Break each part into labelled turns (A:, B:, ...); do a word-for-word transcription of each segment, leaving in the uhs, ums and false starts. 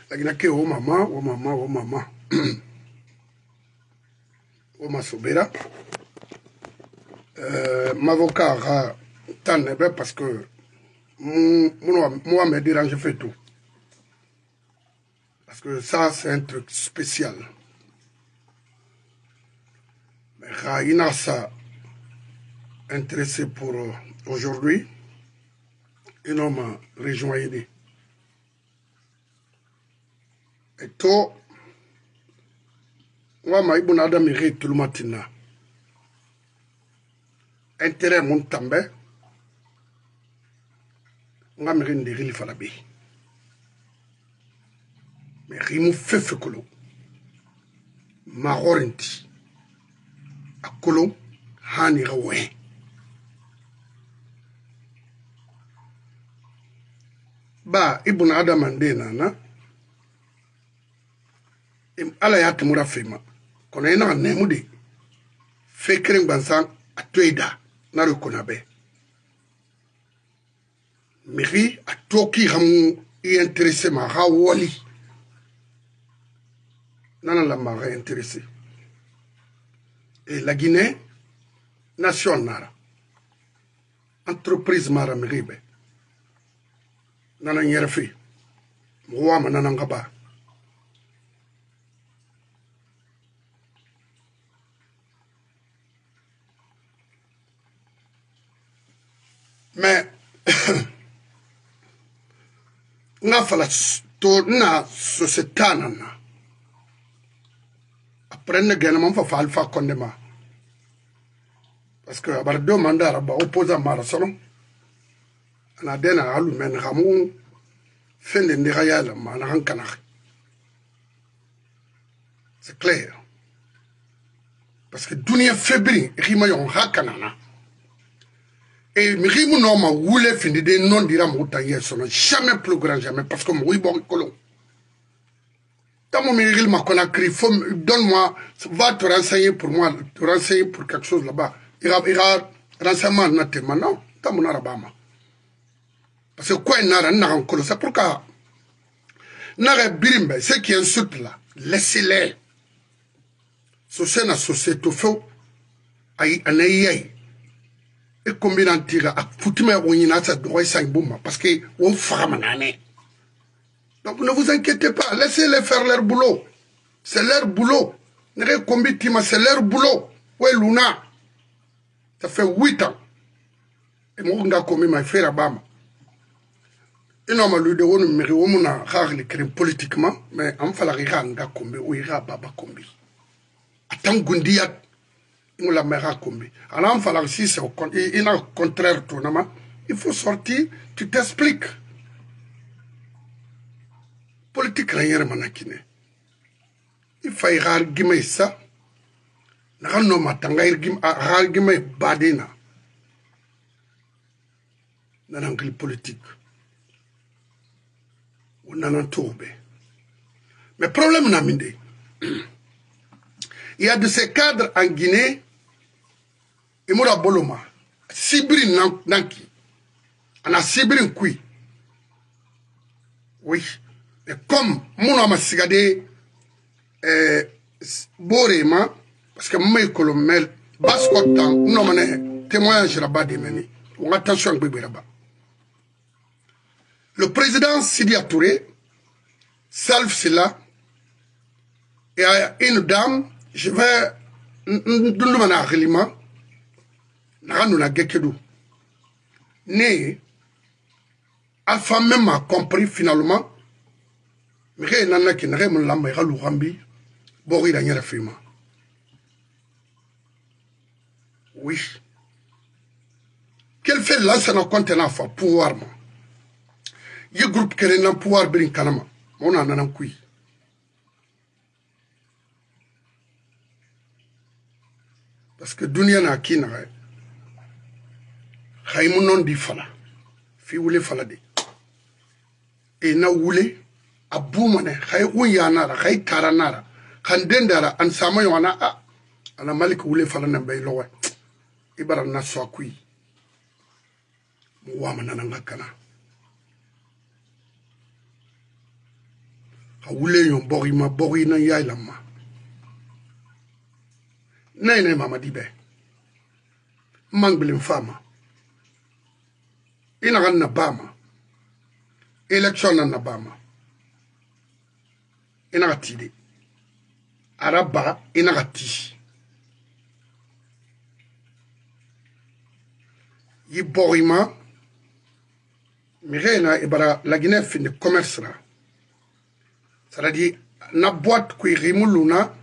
A: Lakini ke o mama, o mama, o mama. O masobera. Euh, M'avocat a tant parce que moi me dérange, je fais tout. Parce que ça, c'est un truc spécial. Mais il a ça intéressé pour aujourd'hui. Un homme rejoint. Et toi, moi, je suis un homme qui tout le matin. Intérêt mon tambe. Je suis un homme qui falabi. Mais je suis un homme qui marorinti. Akolo, hani rawe. Ba, ibn Adam andena na. Ala ya timura fema. Kona ina nemudi. Fekering bansan atueda na rukonabe. Miri atoki hamu y intéressé ma rawoli. Nana la m'a intéressé. Et la Guinée, nation nara. Entreprise mara miribe. Nana nyerefi. Mwama nana ngaba. Mais, nga fala to na société nana. Après, ne gagne pas fa alpha condema. Parce que abar deux mandats ba opposant marasalon. Na dena alu men ramu fin de ndirayal mana hankana. C'est clair. Parce que dunia fébrile rima yon hakanana. Et mi rimu no ma wule fin de non dira mouta yesono jamais plus grand jamais parce que mo bon colon. Tant mon méril m'a connu, donne-moi, va te renseigner pour moi, te renseigner pour quelque chose là-bas. Il y a renseignement naturellement, non, tant mon arabama. Parce que quoi, il n'a rien en colo, c'est pourquoi. N'a birimbe, ceux qui insultent là, laissez-les. Société na société, feu, aïe, anaïe. Et combien d'en tire, à foutu, mais on y a ça, droit, ça, boum, parce que, on fera manane. Donc ne vous inquiétez pas, laissez-les faire leur boulot. C'est leur boulot. C'est leur boulot. Ouais, Luna. Ça fait huit ans. Et moi, on a commis ma frère Abama. Et non, mais le de on me on a rarement créé politiquement, mais en fait la rira on a commis ou ira baba commis. Attends Gundiat, on la mera commis. Alors en fait si c'est au contraire tournement, il faut sortir, tu t'expliques. Politique rien manakine. Il faut y arguer ça. N'ano matanga arguer badena. N'angle politique. Ou n'an tourbe. Mais problème n'a minde. Il y a de ces cadres en Guinée. Et moi boloma. Sibrin nanki. On a Sibrin kui. Oui. Et comme mon ma sigade euh borema parce que moi colomel bascotan non mané témoignage là-bas de meni on attention bébé là-bas le président Sidi Touré Salf Silla et une dame je vais nous mana relima na nous na gekedu né Alpha même a compris finalement. Mais il y a qui n'a rien à faire avec Rambi, Bori la nyara fima. Oui. Quel fait là ça n'a contenant fa pouvoir ma. Il groupe qui n'a pouvoir brin kanama. On en a un coup. Parce que dunia na qui n'a rien. Khaïmou non di fala. Fi oule fala de. Et na oule. Aboumane, khay ouyanara, khay taranara, khandendara, an samayona, ah, ana malik oule falana bay lowe, ibara na soakui, mouama nanangakana. Hawule yon borima bori na yailama. Nene mama dibe. Mangbilin fama. Inagan na bama. Election na bama. Inagati. Araba inagati. Yi borima. Mirena ibara la Guinée fin de commerce là. C'est-à-dire, na boîte qui rimuluna,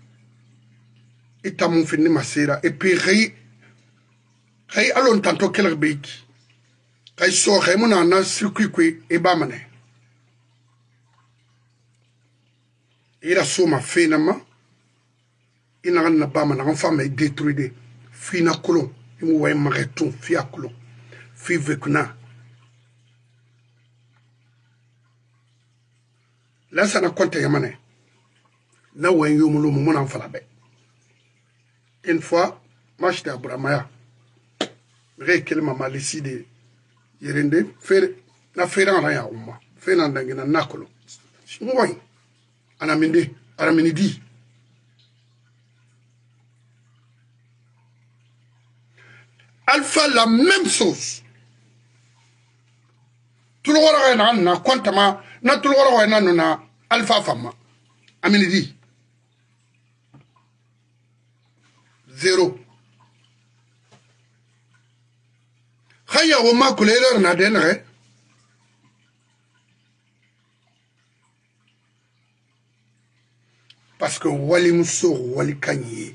A: et ta mon fin de masera, et puis ri, ri allons tantôt quel béki. Ri so remuna na circuit qui est bamane. Il a soma finalement, il n'a rien bamana, en femme est détruite, fina colon, il m'a oué mareton, fia colon, fi vekuna. Là, ça n'a compté yamane. Là où un yomolo mon en falabe. Une fois, moi j'étais à Bramaya. Réquel m'a laissé de Yerende, faire na faire en rien au moins. Faire en dangina nakolo. Moi, anamindi, araminidi. Alpha la même chose. Tout le monde a un quantama. Na tulwara wa nanu na alpha fama aminidi zero khaya o ma kuleler na denre parce que wali muso wali kanyi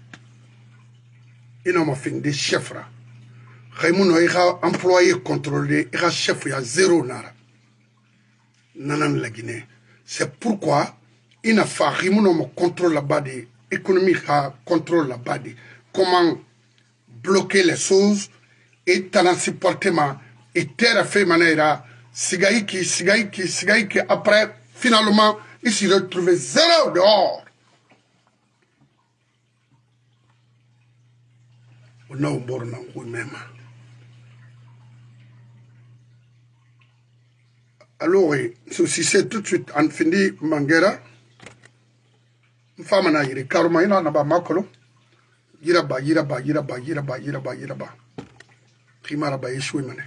A: ina ma fin de chefra khaymuno ira employé contrôlé ira chef ya zéro nara nanan la Guinée. C'est pourquoi il n'a pas de contrôle là-bas de l'économie, contrôle là-bas de comment bloquer les choses et transportement et terre fait manière sigaïki, sigaïki, sigaïki. Après, finalement, il s'est retrouvé zéro dehors. On a un borne en même. Alors, si c'est tout de suite en fini Mangera, une femme n'a pas karma, il n'a pas makolo. Yiraba, yiraba, yiraba, yiraba, yiraba, yiraba. Trimara ba yeshwe mane.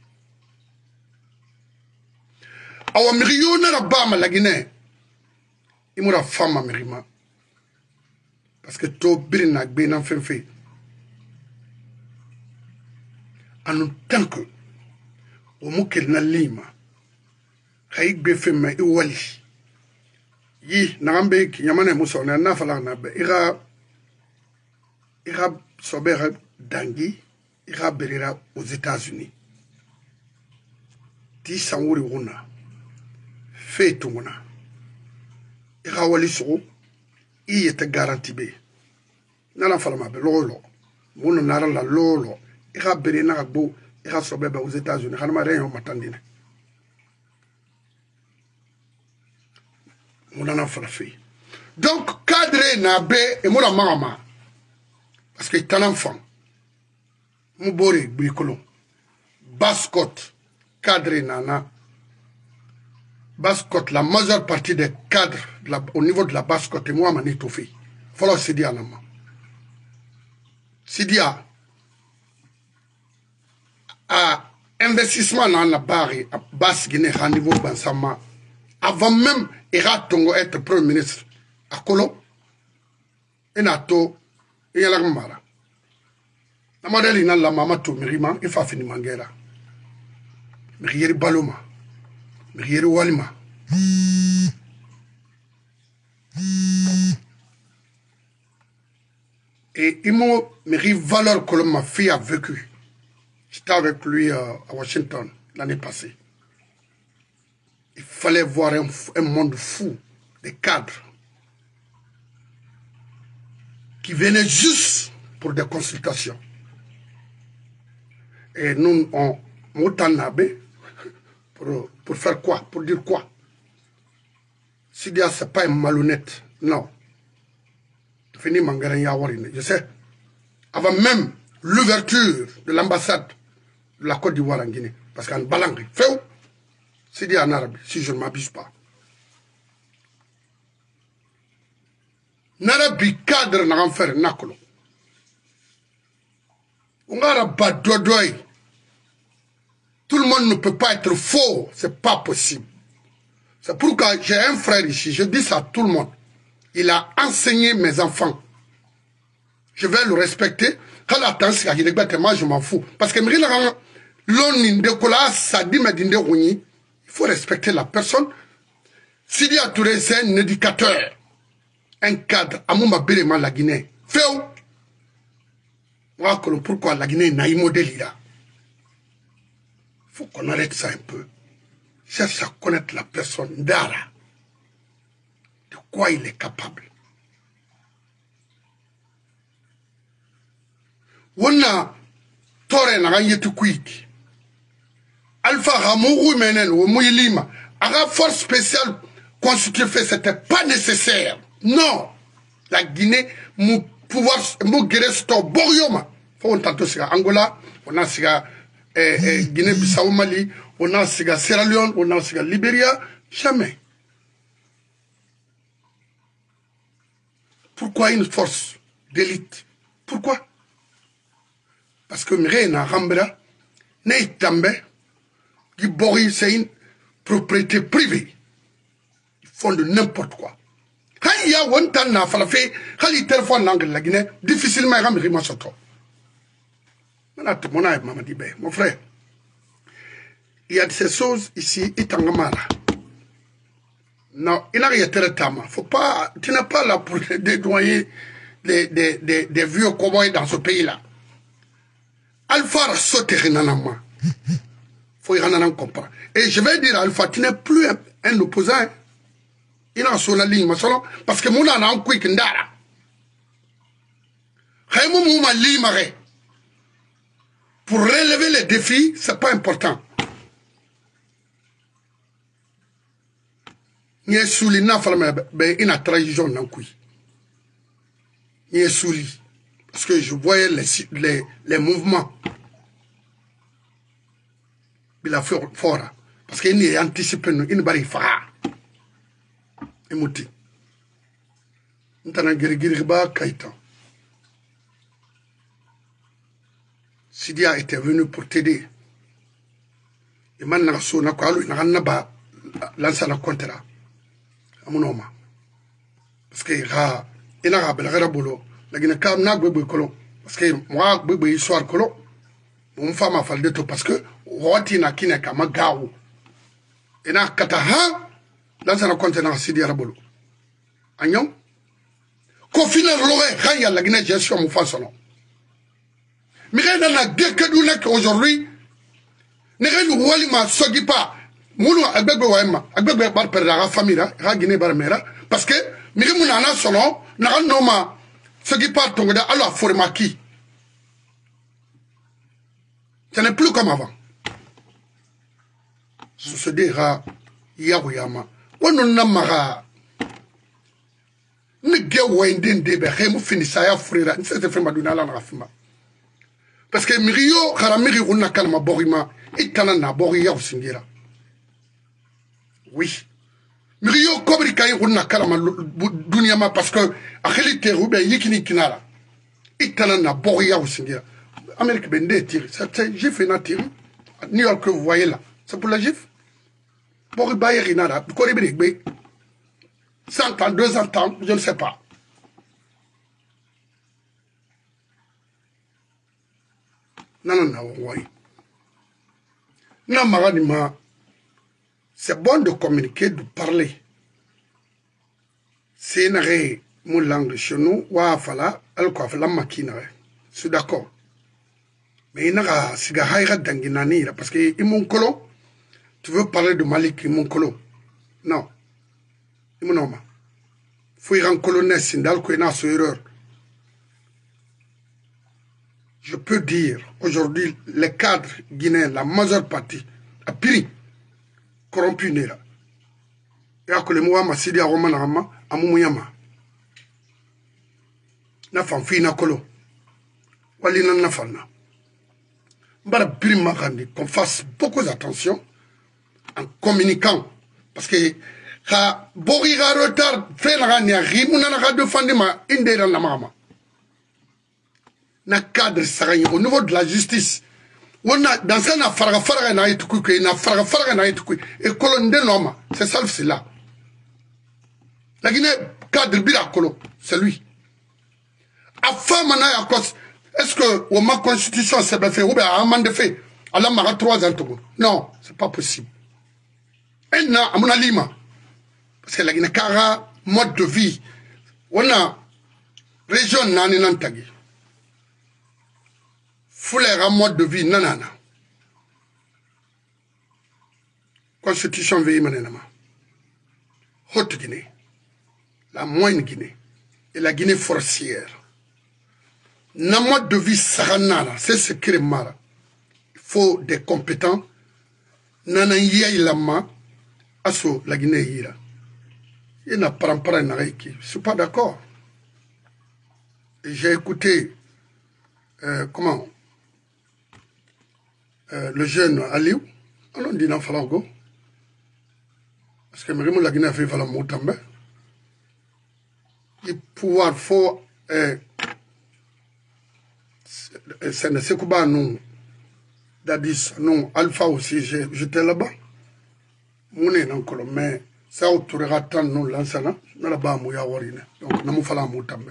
A: Awa miriyo na bama la Guinée. Il moura femme mirima. Parce que to birina gbe na fenfe. En tant que au mukel na lima. Kayik be femme i wali yi nagambe ki nyamane muso na na fala na be ira ira sobera dangi ira berira aux États-Unis ti sanwuri wuna fe tunguna ira wali so i yete garanti be nana fala ma be lolo wuna nara la lolo ira berina gbo ira sobeba aux États-Unis hanama reyo matandine. On en a fait. Donc, cadre Nabé et moi la maman. Parce que c'est un enfant. Moubori, Bikolo. Bascotte, cadre Nana. Bascotte, la majeure partie des cadres la, au niveau de la Bascotte, et moi, m'en ai tout fait. Il faut se dire à la main. Sidia, à investissement dans la barre, à basse Guinée, à niveau Bansama, avant même Ira Tongo être premier ministre à Kolo, et Nato, et Yala Mara. La modèle n'a la maman tout mirima, il faut finir Mangera. Mirieri Baloma, Mirieri Walima. Et il m'a mis valeur que ma fille a vécu. J'étais avec lui euh, à Washington l'année passée. Il fallait voir un, un monde fou, des cadres, qui venaient juste pour des consultations. Et nous, on m'autanabé pour, pour faire quoi? Pour dire quoi? Sidia, ce n'est pas un malhonnête, non. Fini Mangaren Yawarine, je sais. Avant même l'ouverture de l'ambassade de la Côte d'Ivoire en Guinée. Parce qu'en Balangri, fait où? C'est dit en arabe, si je ne m'abuse pas. nara bi cadre na faire nakolo ngara ba dodoy. Tout le monde ne peut pas être faux, c'est pas possible. C'est pourquoi j'ai un frère ici, je dis ça à tout le monde. Il a enseigné mes enfants. Je vais le respecter. Moi, je m'en fous. Parce que il faut respecter la personne. Sidi Touré, c'est un éducateur, un cadre. Amouma Béléma, la Guinée. Féo. Pourquoi la Guinée n'a pas modèle là? Il faut qu'on arrête ça un peu. Cherche à connaître la personne d'Ara. De quoi il est capable. On a Torre na yetu kuiki. Alpha Ramourou Menen ou Mouilima. A force spéciale constituée fait, c'était pas nécessaire. Non. La Guinée, mon pouvoir, mon guerre stop Borioma. Faut on tente siga Angola, on a siga eh, eh, Guinée-Bissau Mali, on a siga Sierra Leone, on a siga Libéria. Jamais. Pourquoi une force d'élite? Pourquoi? Parce que Mirena Rambra, Neitambe, Gibori, c'est une propriété privée. Ils font de n'importe quoi. Quand il y a un temps, il faut faire, quand il y a téléphone dans la Guinée, difficilement, il y a un soto. Mon frère, il y a ces choses ici, il t'engamara. Non, il n'a rien de faut pas, tu n'es pas là pour dédoyer des, des, des, des vieux cowboys dans ce pays-là. Alpha sauter nanama. Faut y en comprendre. Et je vais dire Alpha, tu n'es plus un, un opposant. Il est sur la ligne, parce que mon an quick ndara. Pour relever les défis, c'est pas important. N'y est souli n'a fallu ben une trahison nan kui. N'y est souli. Parce que je voyais les, les, les mouvements. Il a fait fort. Parce qu'il n'y a anticipé, il n'y a pas fait. Il m'a dit. Il y a un guériguiriba Kaïtan. Sidia était venu pour t'aider. Et maintenant, il y a pas lancé un contrat. Parce que il y a un boulot. La Guinée kam na gbegbe kolo parce que moi gbegbe histoire kolo mon femme a fallu tout parce que wati na kine kama gawo ina kata ha dans un contenant Sidi Arabolo agnon ko final loré khaya la Guinée gestion mon fa solo mais dans la dekedu nek aujourd'hui ne redu wali ma sogi pas mulu agbegbe waema agbegbe bar perdre la famille ra Guinée bar mera parce que mi mu na na solo na no ma ce qui part tomber alors forma qui ce n'est plus comme avant. Ce se dira Yaouyama. On n'a mara. Ne gewendin de berem finisaya frira. C'est fait maduna la rafima. Parce que Mirio Karamiri on kalma borima. Itana na boriya au singira. Oui. Mirio kobri kay on kalama dunyama parce que akhelite rube yikini kinala. Itana na boriya au singira. Amérique Bende tire. C'est gif et nature. New York que vous voyez là. C'est pour la gif. Boriba Rinara. Koribirigbe. cent ans, deux cents ans, je ne sais pas. Non, non, non, oui. Non, Maradima. C'est bon de communiquer, de parler. C'est une mon langue chez nous. Wa fala, elle quoi fala makina. Je suis d'accord. Mais il n'y a pas de parce que mon colo, tu veux parler de Malik, mon colo. Non. Il n'y a pas. Il faut y rendre colonel Sindal, qu'il y a une erreur. Je peux dire, aujourd'hui, les cadres guinéens, la majeure partie, a pris, corrompu Nera. Et à que le Mouama Sidi a Romanama, à Moumouyama. Na fan fi na colo. Walina na fan. Qu'on fasse beaucoup d'attention en communiquant. Parce que ha bori ga retard fait la gania rimuna na ga défendre ma indera na mama na cadre sarani au niveau de la justice on a dans ça na farga farga na ituku que na farga farga na ituku et colonne de l'homme c'est ça c'est là la Guinée cadre bila colo c'est lui a femme na ya cause est-ce que au ma constitution c'est bien fait ou bien amende fait alors mara trois ans tout non c'est pas possible et na amuna lima parce que la Guinée kara mode de vie on a région nani nantagi foulera mode de vie nanana constitution veille manenama Haute Guinée la moyenne Guinée et la Guinée forestière na mode de vie saranana c'est ce qui est mal il faut des compétents nana yai lama aso la Guinée ira il n'a pas pas na reiki je suis pas d'accord j'ai écouté euh, comment Euh, le jeune Aliou, on dit non, Falango. Parce que même la Guinée a fait Falango Moutambe. Il pouvoir faut. C'est ne sais pas nous. Dadis, non, Alpha aussi, j'étais là-bas. Mouné non, mais ça autourera tant nous l'ansana. Nous là-bas, mouya warine. Donc, nous Falango Moutambe.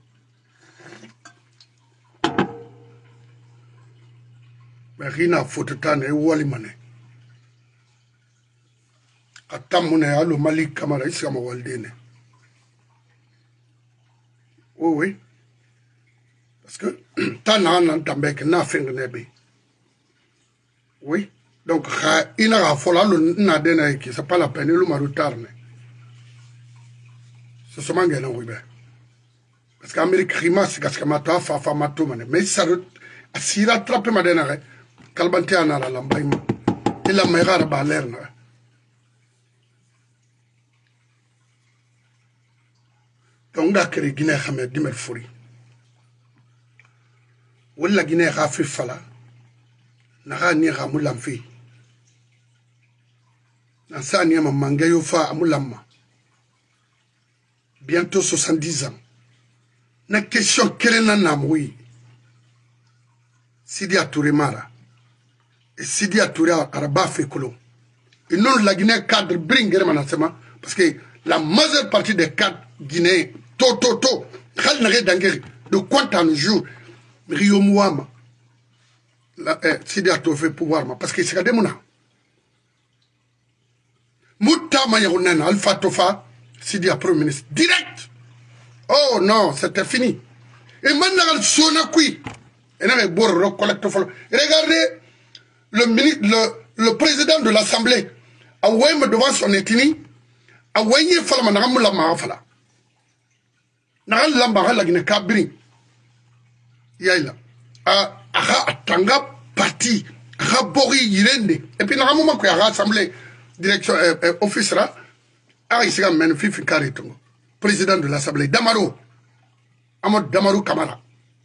A: Mais Rina Fototane et Walimane. A Tamune, à le Malik Kamara, Iskama Waldene. Oui, oui. Parce que Tana Nantambek n'a fait nebe. Oui. Donc, il n'a pas fallu le Nadena qui c'est pas la peine, le Maroutarne. C'est seulement gagné, oui. Parce qu'Amérique Rima, c'est Gaskamata, Fafa Matomane. Mais ça, s'il a attrapé Madena, Kalbante anara lambaima ila maigara balerna donc da kere Guinée xamé dimer furi wala Guinée xa fi fala na xa ni xa mulam fi na sa ni ma mangayo fa amulamma bientôt soixante-dix ans na question kelena namwi Sidi Touré Mara et Sidi Touré Araba Fekolo. Et non, la Guinée cadre bringer manasema parce que la majeure partie des cadres guinéens, to to to, de quoi en jour, Rio Mouama, Sidi Touré fait pouvoir parce que c'est des mona. Mouta Mayarounen, Alpha Tofa, Sidi Premier ministre direct. Oh non, c'était fini. Et maintenant, Sona Kui. Regardez le, le, le président de l'Assemblée, devant son ethnie, a wayé falama nagamu la marafala. Nagal lamba la Guinée Cabri. Yaila. A aha atanga parti. Aha bori yirende. Et puis nagamu mako ya Assemblée, direction, euh, euh, office là. A isiga men fifi karitongo. Président de l'Assemblée. Damaro. Amod Damaro Kamara.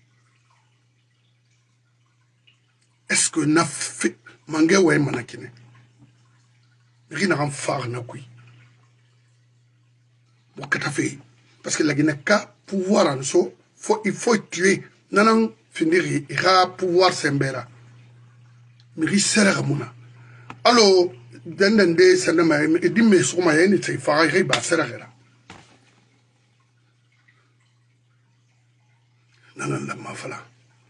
A: Est-ce que na fait mangé ouais manakine rien à faire na kui bon qu'à fait parce que la Guinée ka pouvoir en so faut il faut tuer nanan finir ira pouvoir sembera mais risera ramuna alors dendende sanama et dimme soma yeni c'est faire ba sera nanan la mafala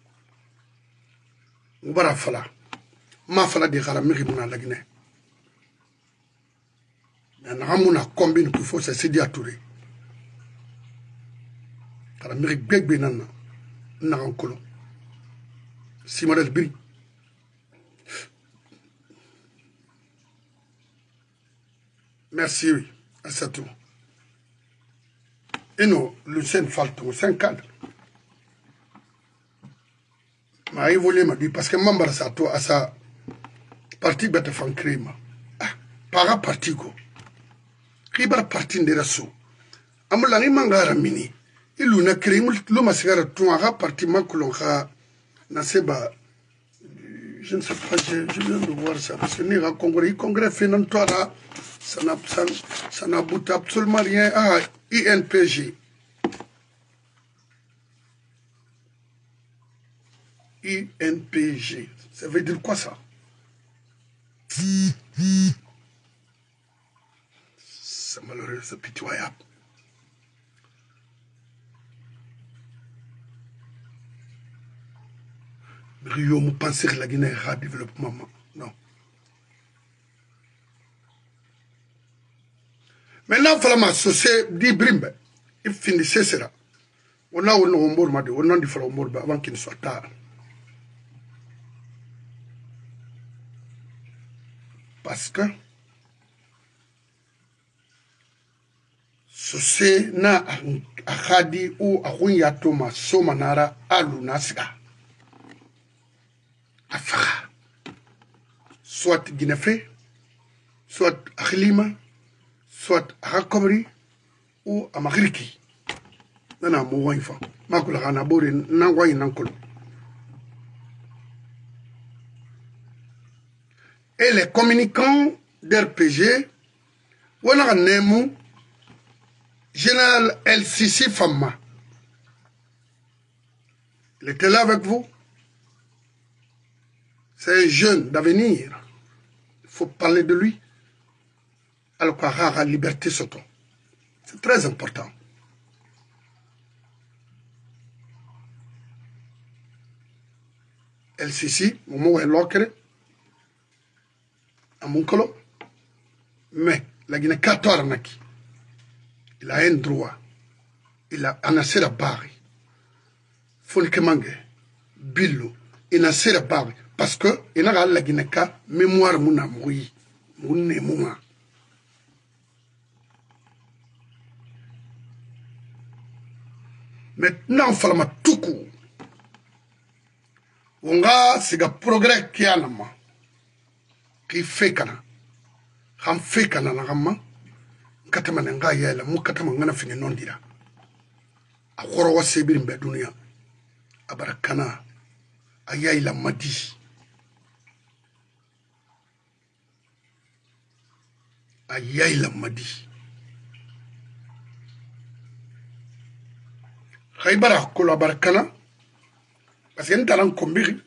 A: Oubara fala. Ma fala de Garamiri Muna la Guinée. Namuna combine qu'il faut, c'est Sidi Touré. Garamiri Beg Benana. Narankolo. Simonel Biri. Merci, oui. C'est tout. Et nous, Lucien Falton, c'est un cadre. Ma évolué m'a dit parce que membre ça toi à sa parti bête fan crime ah para parti go riba parti de raso amula ni mangara mini ilu na crime lu masigara toi à parti makulon kha na seba je ne sais pas je, je viens de voir ça parce que ni ra congrès congrès finan toi là ça n'aboutit absolument rien. Ah, I N P G. I N P G. Ça veut dire quoi ça? C'est malheureux, c'est pitoyable. Rio mou penser que la Guinée a développement. Non. Maintenant, il faut m'associer d'Ibrimbe. Il finit cela. On a un nombre de on a différents mots avant qu'il ne soit tard. Parce que ceci na akadi ou akunyatoma somanara alunasga. Afara. Soit Guinée, soit Akhlima, soit Akakobri ou Amagriki. Nana mouwainfa. Makula kanabori nangwai nankolo. Et les communicants d'R P G, on a un nom, Général El Sisi Fama. Il était là avec vous. C'est un jeune d'avenir. Il faut parler de lui. Alors qu'on a la liberté Soto. C'est très important. El Sisi, au moment où elle l'ocre, à mon colo, mais la Guinée quatorze naki. Il a un droit. Il a un assez de barre. Fonike mange, billo, il a assez de barre. Parce que, il a la Guinée ka mémoire mouna moui, moune mouma. Maintenant, il faut la tout court. On a, c'est un progrès qui a la main. Qui fait kana. Ham fait kana la main. Katama nga yela mu katama ngana fini nondira akoro wa sebiri mbe dunia abarakana ayai la madi ayai la madi khaybara ko barakana parce que ntalan kombiri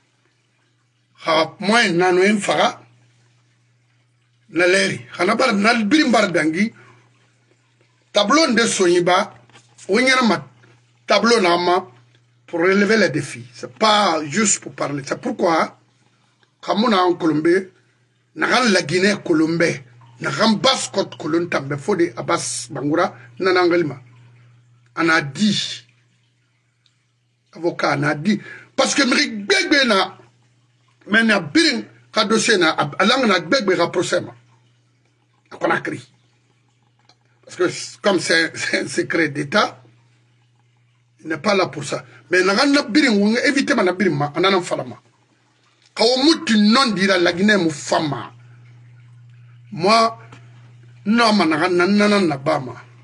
A: ha moyen nano en fara na leri xana bar na birim bar dangi tableau de Soniba onyana ma tableau na ma pour relever les défis c'est pas juste pour parler c'est pourquoi kamuna en Colombie na la Guinée Colombie na gambas côte colon tambe fode Abbas Bangoura na nangalima ana dit avocat na dit parce que mi gbegbe na mais na birim ka dossier na alang na gbegbe ka procès ma qu'on a créé. Parce que comme c'est un secret d'État, il n'est pas là pour ça. Mais nous avons évité de faire ça. Nous avons fait ça. Quand on non dira la Guinée est femme. Moi, non, je ne sais pas.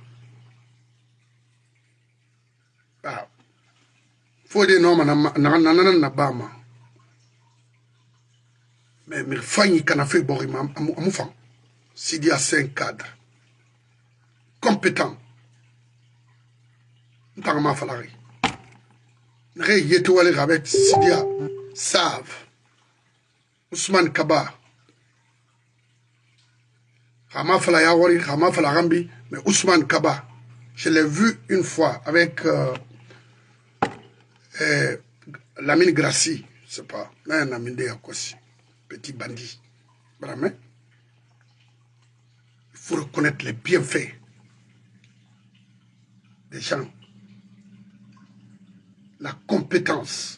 A: Il faut dire non, je ne sais pas. Mais il faut que fait un fait. S'il y a cinq cadres compétents, nous avons fait la Nous avons fait avec Sidia, Sav, Ousmane Kaba. Nous avons fait la Yawari, nous avons fait la Rambi, mais Ousmane Kaba, je l'ai vu une fois avec euh, euh, Lamine Grassi, je ne sais pas, là, un Lamine Deyakossi, petit bandit. Vraiment. Il faut reconnaître les bienfaits des gens, la compétence.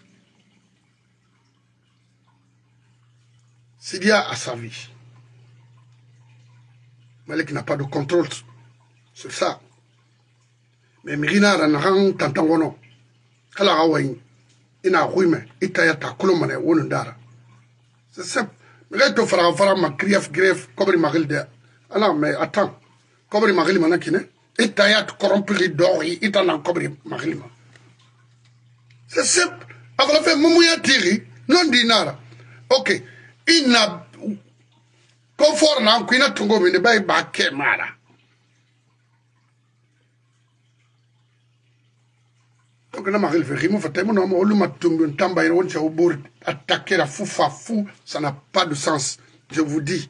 A: Sidia a sa vie. Malek n'a pas de contrôle sur ça. Mais Mirina Ranaran Tantangono, Kalarawain, Ina Ruime, Itayata, Kolomane, Wonundara. C'est simple. Mais là, tu feras un ma grief, grief, comme il m'a dit. Alors, mais attends, Kobri Marilima Nakine, et Tayat corrompu d'ori, et en Kobri Marilima. C'est simple. Avant la fin, Moumouya Tiri, non dinara. Ok, il n'a. confort na kuina tungo mine bay ba ke mara donc na maril fait rimo fatay mo no mo luma tumbi tamba ira won cha obor attaquer la fou fa fou ça n'a pas de sens je vous dis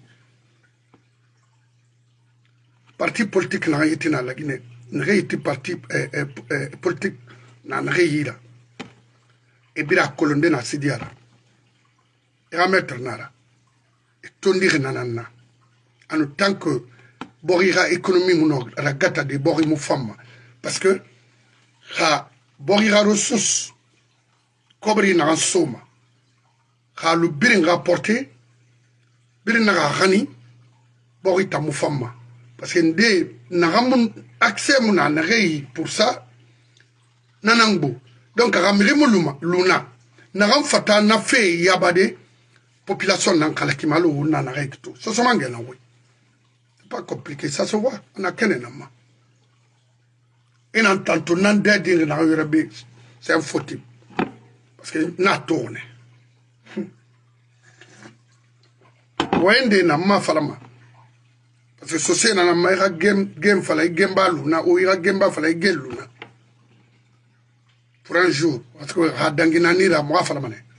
A: parti politique na yiti na la Guinée na yiti parti eh, eh, eh, politique na na yira e bira kolonde na sidiara e mettre nara e tondir nanana en tant que borira économie mon la gata de bori mu femme parce que ha borira ressources kobri na soma ha lu birin rapporter birin na rani bori ta mu femme parce que ndé na ramun accès mon na rei pour ça nanangbo donc ramiri mu luma luna na ram fata na fe yabade population nan kala kimalo na na rei to so so mangena oui c'est pas compliqué ça se voit on a kenenama et en tant que nan de dire na yorabe c'est un faux type parce que na tourne wende na ma falama parce que société na ma ira game game fala game balu na o ira game ba fala gelu na pour un jour parce que ha dangina ni ra mo fala mané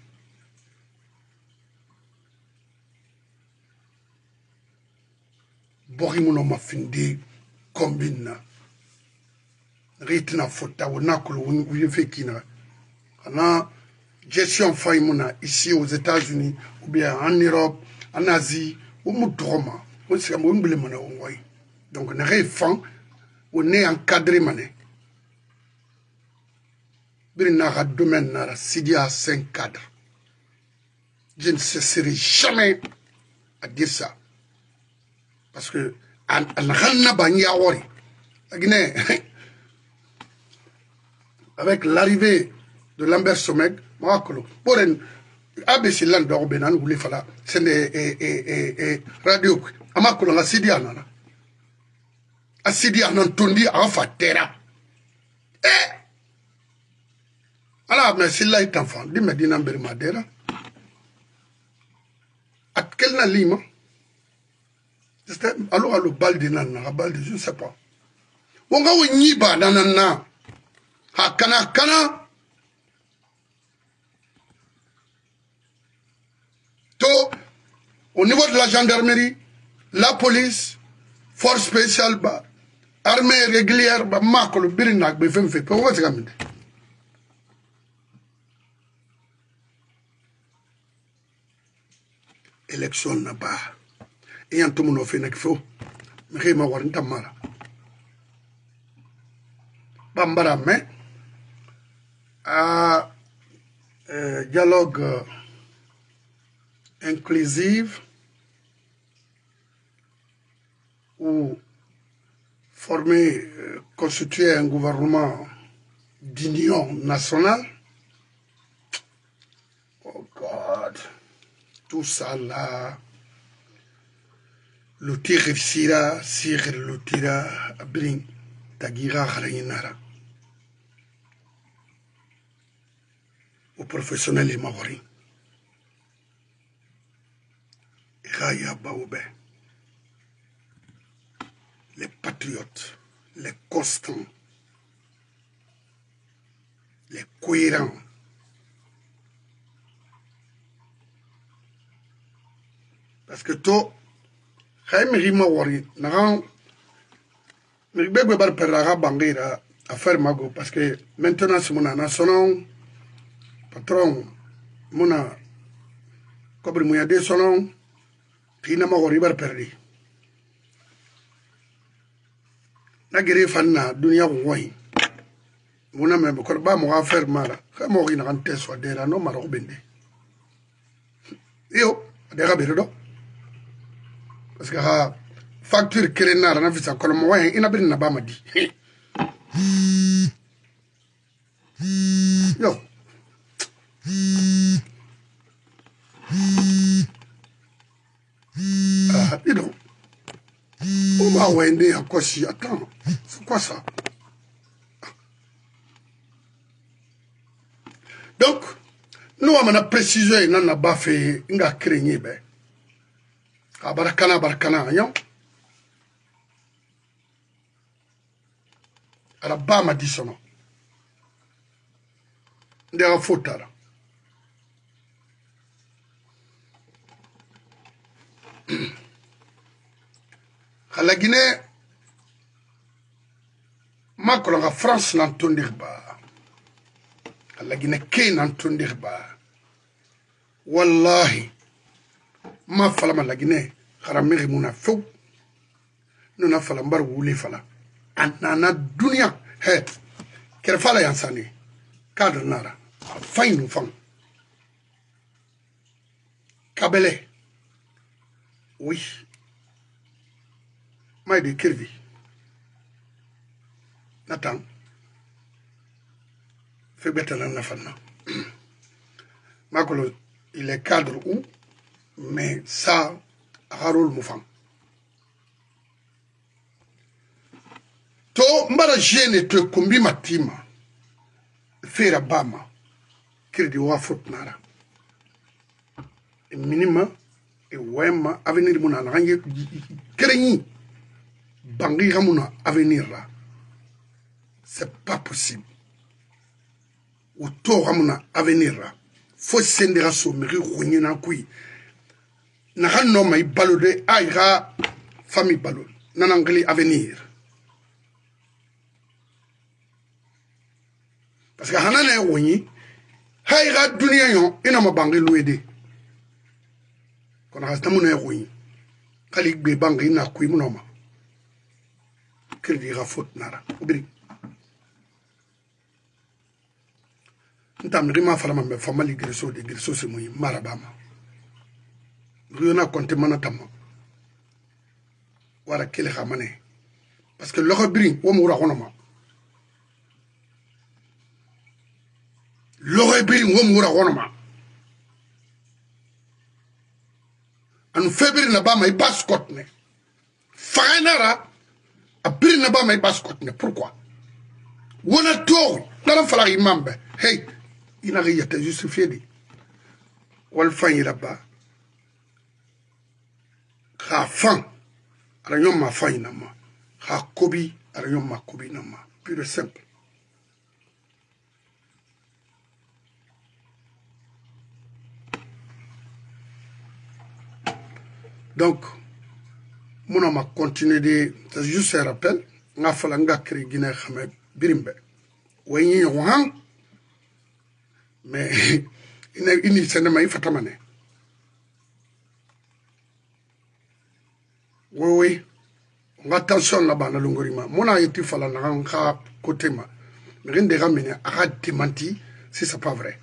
A: bori muno ma finde combine ritina fota wona ko wo fait kina ana gestion faimuna ici aux États-Unis ou bien en Europe en Asie ou mudroma on se mo ngble mona ngoy donc na refan on est encadré mané birina ha domaine na sidia cinq cadres je ne cesserai jamais à dire ça parce que an hanna banya wori la Guinée avec l'arrivée de Lambert Someg moi kolo boren abc land do benan wuli fala c'est et et et radio amakolo la sidia nana asidia non tondi en fatera eh ala mais s'il est enfant di medina mbir madera at kelna lima c'était alors à le bal de nana bal de je sais pas wonga wonyi ba nanana ha kana kana to au niveau de la gendarmerie la police force spéciale ba armée régulière ba makolo birinak be fem fe pe wati kaminde élection na ba et en tout monde fait nak fo mais ma war ntamara bambara mais à euh, dialogue euh, inclusif ou former, euh, constituer un gouvernement d'union nationale. Oh God, tout ça là, l'outil réussira, si l'outil a bring tagira khalayinara. Aux professionnels et mawari. Raya Baoubé. Les patriotes, les constants, les cohérents. Parce que toi, Khaïm Rima Wari, Naran, Mibebe Bar Perara Bangira, à faire Mago, parce que maintenant c'est mon anasonon. Patron, mona kobri muyade sonon tina ma gori bar perdi na gere fanna dunia woy mona me ko ba mo affaire mala ka mo ina kan teso dera no maro bende yo dera beredo parce que ha facture kelena na visa ko mo way ina bin na ba madi yo Ah, dis donc. On m'a wendé à quoi si? Attends, c'est quoi ça? Donc, nous, on a précisé, on a pas fait, on a craigné, ben. a barakana barakana yon ala ba ma disono ndera fotara la Guinée ma kolonga France n'entondir ba la Guinée ke n'entondir ba wallahi ma fala ma la Guinée kharamiri muna fou nuna fala mbar wuli fala anana dunia he kere fala yansani cadre nara fainu fam kabele oui mais de Kirvi Nathan fait bête à Nafana Makolo il est cadre où mais ça Harold Moufam to mbara jeune te kombi matima fera bama Kirdi wa fotnara minima et wema avenir muna range kerenyi bangi ramuna avenir là c'est pas possible auto ramuna avenir là faut sendera so meri khonye na kui na hanno mai balode aira famille balode nanangali avenir parce que hanana woni hayra dunia yon ina mabangi luede kona hastamuna woni kali gbe bangi na kui munoma Kirdi faute nara ubiri ntam rima fala mambe famali griso de griso se moyi marabama riona konte manatama wara kele xamane parce que loxo biri wo mu ra xonoma loxo biri wo mu ra xonoma anu febiri na ba may baskot ne fainara abiri na ba may baskot ne pourquoi wona to dara fala imambe hey ina ga yata justifié di wal fan là-bas ha fan ara nyom ma fan na ma ha kobi ara nyom ma kobi na ma pure simple donc mon ma continuer de c'est juste un rappel nga fala nga créer Guinée xamé birimbe way ñi wax mais ina ini senema ifatamane oui oui on attention là-bas na longorima mona yeti fala na nga côté ma mais rien de ramener a démenti si c'est pas vrai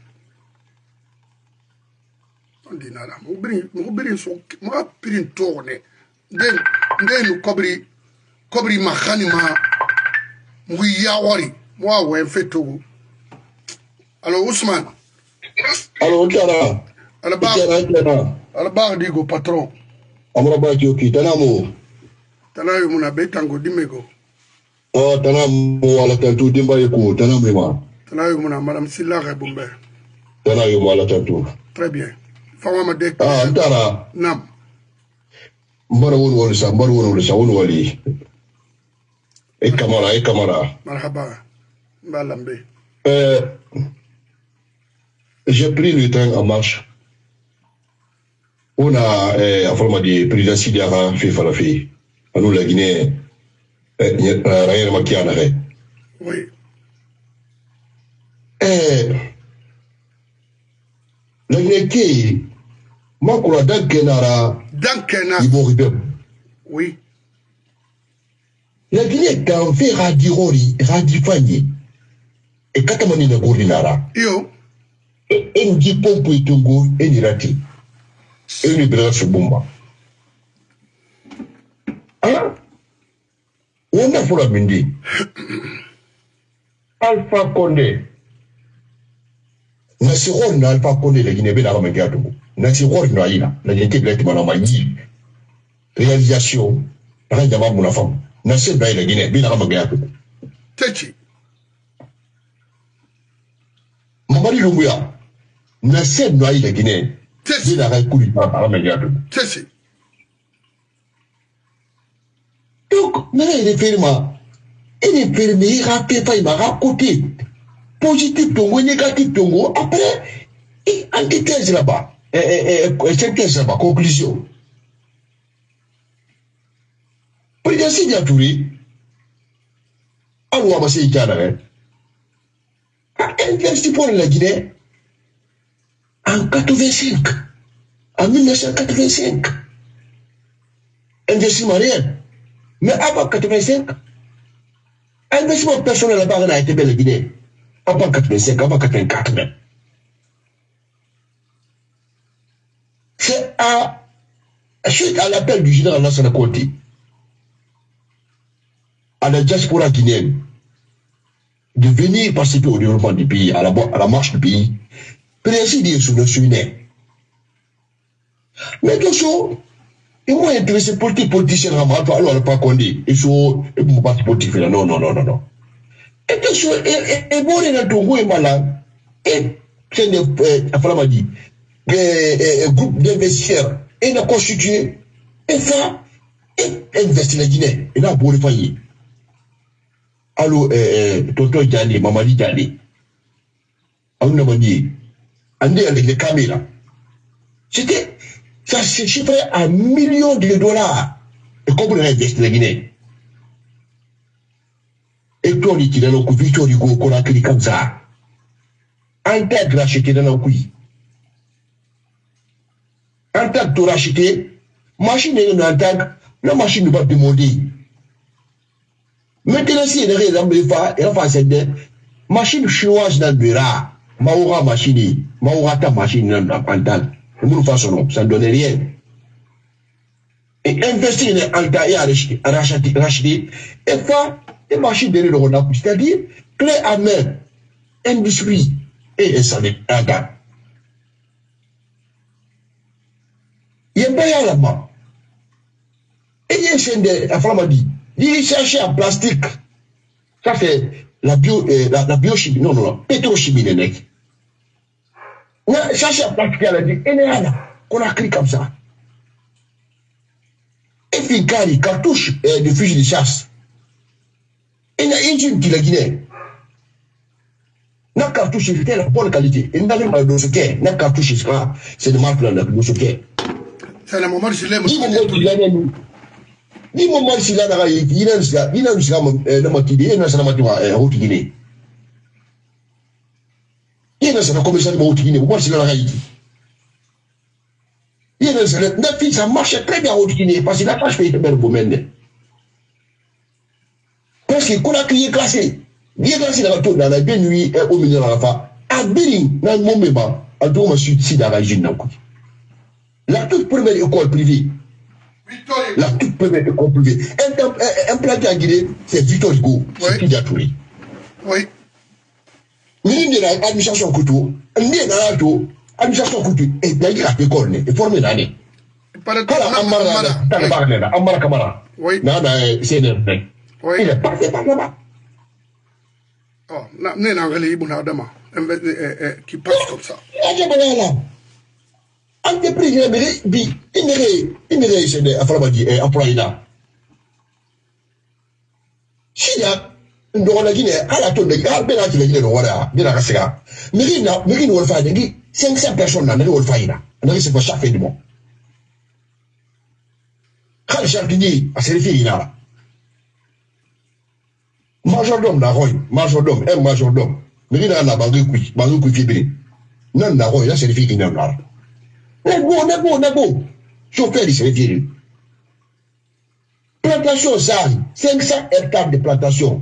A: on dit nada mo brin mo brin so mo pirin tourner den den kobri kobri ma khanima mo yawari mo wa fait tout. Alors Ousmane.
B: Alors Tara.
A: Alors bah. Alors bah digo patron.
B: Amra ba kioki tanamo.
A: Tanayo muna betango dimego.
B: Oh tanamo wala tantu dimba yeko tanamo ma.
A: Tanayo muna madame Silla Rebumbe.
B: Tanayo wala tantu.
A: Très bien. Fama ma dek.
B: Ah Tara.
A: Nam.
B: Mbara wonu wala sa mbara wonu wala sa wonu wali. E kamara e kamara.
A: Marhaba. Mbalambe.
B: Euh J'ai pris le train en marche. On a, eh, en forme de président Sidiara fait falafi. À nous, la Guinée, rien de maquillé en arrêt.
A: Oui.
B: Eh, la Guinée qui, ma coula d'Ankenara.
A: D'Ankena.
B: Il faut répéter.
A: Oui.
B: La Guinée est en fait radirori, radifani. Et katamani na gorinara.
A: Yo.
B: Et nous dit pompe et tongo et nirati. Et nous brûlons ce bomba. Hein? On a pour la mindi. Alpha Condé. Nasiror na Alpha Condé la Guinée la Ramagato. Nasiror na ina. La Guinée black manamayi. Réalisation. Rajama mon femme. Nasir la Guinée la Ramagato.
A: Techi.
B: Mabari Lumbuya. Nasser noyé la Guinée.
A: Tessi.
B: La République par la médiateur.
A: Tessi.
B: Donc, mais il est fermé. Il est fermé, il a fait pas, il m'a raconté. Positif tongo, négatif tongo. Après, il a une thèse là-bas. Cette thèse là-bas, conclusion. Président Sidi Touré, alors, on va se dire, a investi pour la Guinée en quatre-vingt-cinq, en mille neuf cent quatre-vingt-cinq. Investissement réel. Mais avant quatre-vingt-cinq, investissement personnel là-bas a été belle la Guinée. Avant quatre-vingt-cinq, avant quatre-vingt-quatre même. C'est à, suite à l'appel du général Lassana Conté à la diaspora guinéenne de venir participer au développement du pays, à la, à la marche du pays, président sur le sujet. Mais tout ça, ils m'ont intéressé politique politicien, alors on ne pas condé, ils sont, ils m'ont pas politique, non, non, non, non, non. Et tout ça, et bon, et dans ton goût est malade, et c'est un, enfin, m'a dit, un groupe d'investisseurs, et il a constitué, et ça, et investi la Guinée, et là, pour le faillir. Allô, euh, Tonton Djali, Mamadi Djali. On m'a dit, on est avec les caméras. C'était, ça se chiffrait à millions de dollars. Et comme on a investi la Guinée. Et toi, on dit, dans le coup, Victor Hugo, qu'on a créé comme ça. Intègre racheté dans le coup. Intègre tout racheté. Machine est en intègre. La machine ne va pas demander. Maintenant, si il y a des gens qui font cette machine chinoise dans le bureau, Maoura machine, Maoura ta machine dans le temps, nous faisons ça ne donne rien. Et investir en temps et racheter, racheter, et faire des machines de l'euro, c'est-à-dire clé à main, industrie et ça n'est pas un il y a pas y là-bas. Et il y a une chaîne de la flamme dit. Il cherchait en plastique. Ça c'est la bio, euh, la, la biochimie, non, non, non, pétrochimie, les mecs. Chercher en plastique, elle a dit, et là, qu'on a créé comme ça. Et puis, quand il cartouche euh, de fusil de chasse, il y a une jeune qui l'a Guinée. La cartouche, c'était la bonne qualité. Et n'a même pas de ce qu'est. La cartouche, c'est de marque là, de ce qu'est.
A: C'est le moment où je l'aime.
B: Ni moment si là n'a il n'a pas il n'a pas na matidi il n'a pas na route Guinée il n'a pas commercial de route Guinée moi si là n'a il n'a pas na fille ça marche très bien route Guinée parce que la page fait bien pour mener parce que qu'on a crié classé bien classé dans la tour dans la bien nuit au milieu de la fa à Bénin dans mon moment à tout ma suite si dans la jeune la toute première école privée. La toute première école privée. Implanté en Guinée, c'est Victor Hugo. C'est qui a trouvé.
A: Oui.
B: Ministre de l'administration couteau, l'administration couteau, et bien il a école, et formé l'année. Voilà, Amara, Amara Kamara.
A: Oui.
B: Non, non, c'est le mec.
A: Oui.
B: Il est passé par là-bas.
A: Oh, non, non, non, non, qui passe comme ça.
B: Il y a des là. Entreprise, il y a des employés employés là. Si là, dans la Guinée, à la tour de Guinée, à la Guinée, voilà, bien à la mais il y a, mais il y a, il y a cinq cents personnes là, il y a, il y a, c'est pas chaque fin du monde. Quand le champigny a servi, il y a. Majordome, la roy, majordome, un majordome, mais il y a la banque qui, banque qui fibre. Non, la roy, là, c'est le fille qui n'a pas. Nego, nego, nego. Chauffeur, il se réfère. Plantation, ça, cinq cents hectares de plantation.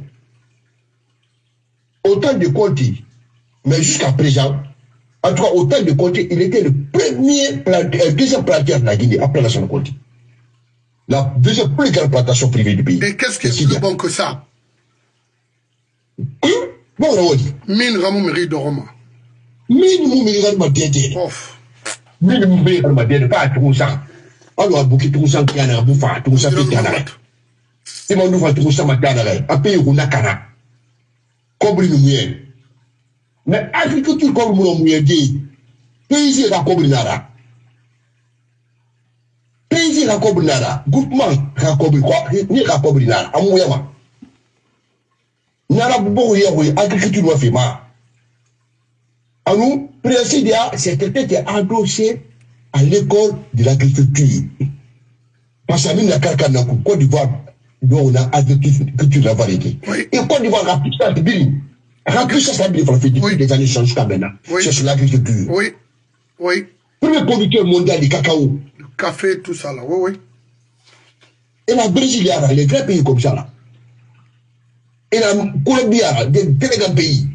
B: Autant de Conté. Mais jusqu'à présent, en tout cas, autant de Conté, il était le premier planteur, le deuxième planteur de la Guinée, après la Son Conté. La deuxième plus grande plantation privée du pays.
A: Et qu'est-ce qui est plus bon que ça?
B: Bon, on a dit.
A: Mine Ramon Méride de Roma.
B: Mine Méride de Dédé.
A: Off.
B: Mine Méride de Dédé, pas à tout ça. Alors, à beaucoup tout ça qui a un bouffard, tout ça qui a un arrêt. Et mon nouveau tout ça m'a dit à payer au Nakana. Comme le mien. Mais agriculture comme le mien dit, pays est la comme l'ara. pays rakob nara groupement rakob quoi ni rakob nara amuyama nara bo yewe agriculture wa fema anu président c'est quelqu'un qui est adossé à l'école de l'agriculture parce que la carcana Côte d'Ivoire on a agriculture la variété et Côte d'Ivoire a plus de billing a plus ça ça depuis des années jusqu'à maintenant c'est l'agriculture
A: oui oui
B: premier producteur mondial du cacao
A: le café tout ça là oui oui
B: et la Brésil les grands pays comme ça là et la Colombie des très grands pays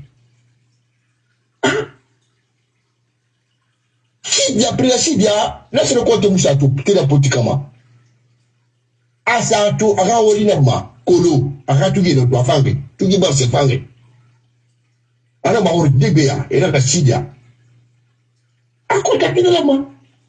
B: si il y a pris si il y a là c'est le compte Moussa tout que la politique comment asa to aga wori na ma kolo aga tugi no to fange tugi ba se fange ana ma wori degbe ya era ka sidia akota kina la ma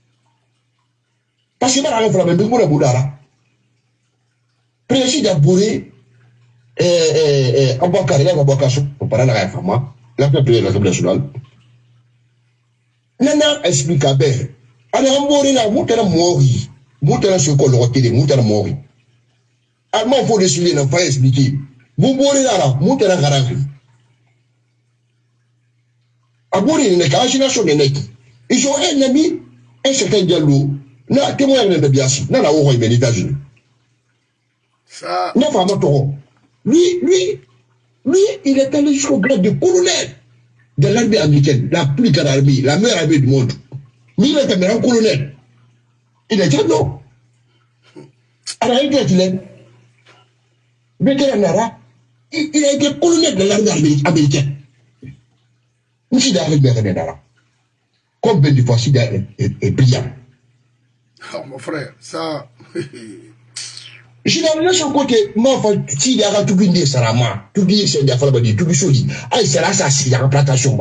B: parce que ba ala fra be mo na budara président bouré eh eh eh abakar la abakar so para la fama la peuple la table nationale nana explique be ana mbori na mutana mori mutana so ko lo tele mutana mori allemand faut décider n'a pas expliquer vous bourrez là montez la garantie à bourrer les cachinations des necks ils ont un ami un certain dialogue là témoin de bien sûr là là au Royaume des États-Unis
A: ça
B: non pas moto lui lui lui il est allé jusqu'au grade de colonel de l'armée américaine la plus grande armée la meilleure armée du monde lui il est même un colonel il est dit non alors il est Nara, il a été colonel de l'armée américaine. Nous sommes avec Nara. Combien de fois Sida est, est, est brillant?
A: Oh mon frère, ça.
B: Je suis dans son côté, moi, Sida a tout guindé, Sarama, tout guindé, c'est de la famille, tout guindé, ah, c'est là, ça, c'est la replantation.